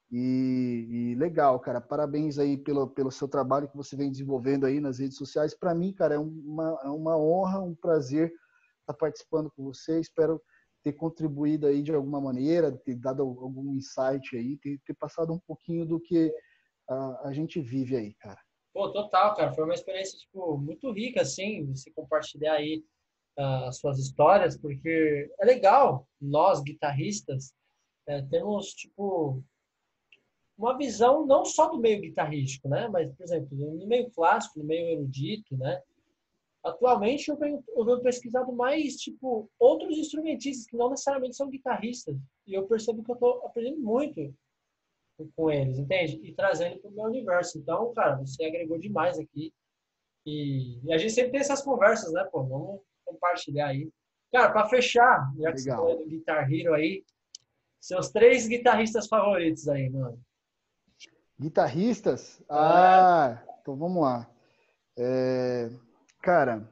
E, e legal, cara. Parabéns aí pelo, pelo seu trabalho que você vem desenvolvendo aí nas redes sociais. Para mim, cara, é uma, é uma honra, um prazer estar participando com você. Espero ter contribuído aí de alguma maneira, ter dado algum insight aí, ter, ter passado um pouquinho do que a, a gente vive aí, cara. Pô, total, cara. Foi uma experiência, tipo, muito rica, assim, você compartilhar aí ah, as suas histórias, porque é legal, nós, guitarristas, é, temos, tipo, uma visão não só do meio guitarrístico, né? Mas, por exemplo, no meio clássico, no meio erudito, né? Atualmente eu venho, eu venho pesquisado mais, tipo, outros instrumentistas que não necessariamente são guitarristas. E eu percebo que eu tô aprendendo muito com eles, entende? E trazendo para o meu universo. Então, cara, você agregou demais aqui. E, e a gente sempre tem essas conversas, né, pô? Vamos compartilhar aí. Cara, para fechar, já que você falou Legal. do Guitar Hero aí, seus três guitarristas favoritos aí, mano. Guitarristas? É, Ah, então vamos lá. É, cara,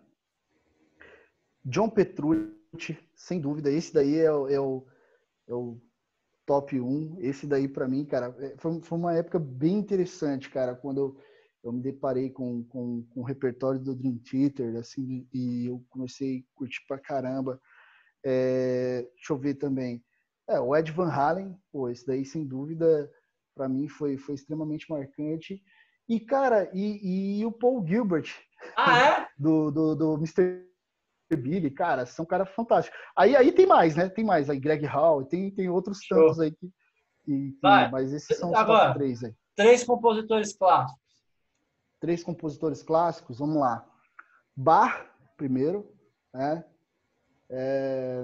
John Petrucci, sem dúvida, esse daí é o, é o, é o top um. Esse daí, para mim, cara, foi, foi uma época bem interessante, cara, quando eu, eu me deparei com, com, com o repertório do Dream Theater, assim, e eu comecei a curtir pra caramba. É, deixa eu ver também. É, o Ed Van Halen, pô, esse daí, sem dúvida, para mim foi, foi extremamente marcante. E, cara, e, e o Paul Gilbert, Ah, é? do, do, do mister Billy, cara, são caras fantásticos. Aí, aí tem mais, né? Tem mais, aí Greg Hall, tem, tem outros tantos Show. aí que, que, que- Vai. mas esses são os top Agora, três aí. três compositores clássicos. Três compositores clássicos, vamos lá. Bach, primeiro, né? É...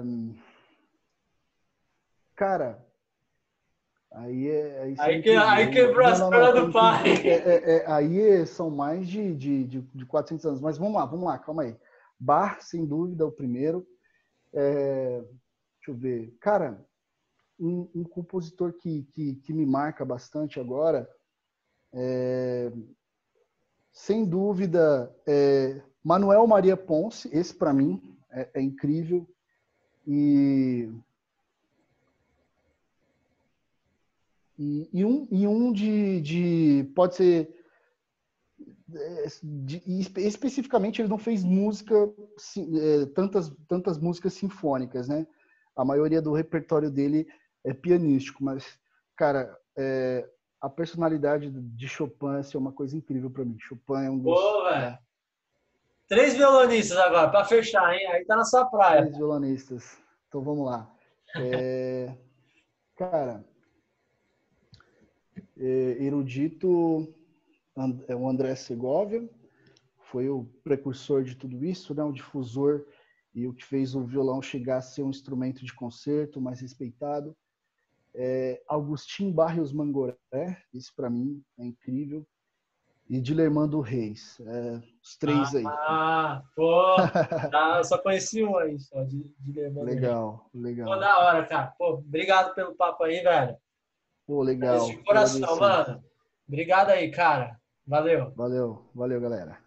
Cara, aí, é, aí você Aí, me que, pegou. aí Vamos lá. quebrou Não, as não, não, pernas tem, do tem, tem, é, pai. é, é, aí são mais de, de, de, de quatrocentos anos, mas vamos lá, vamos lá, calma aí. Bach, sem dúvida, é o primeiro. É, deixa eu ver. Cara, um, um compositor que, que, que me marca bastante agora, é, sem dúvida, é Manuel Maria Ponce. Esse, para mim, é, é incrível. E, e, e um, e um de, de. Pode ser. De, espe- especificamente, ele não fez música, sim, é, tantas, tantas músicas sinfônicas, né? A maioria do repertório dele é pianístico, mas, cara, é, a personalidade de Chopin assim, é uma coisa incrível para mim. Chopin é um dos. Pô, velho. É, Três violonistas agora, pra fechar, hein? Aí tá na sua praia. três violonistas. Então vamos lá. É, cara, é, erudito é o André Segovia, foi o precursor de tudo isso, né? O difusor e o que fez o violão chegar a ser um instrumento de concerto mais respeitado. É, Agustin Barrios Mangoré, isso para mim é incrível. E Dilermando Reis, é, os três aí. Ah, pô. Tá, eu só conheci um aí, só, de, de Lemando Rei. Legal, Pô, legal. da hora, cara. Pô, obrigado pelo papo aí, velho. Pô, Agradeço de legal, coração, agradeço aí. mano. Obrigado aí, cara. Valeu. Valeu, valeu, galera.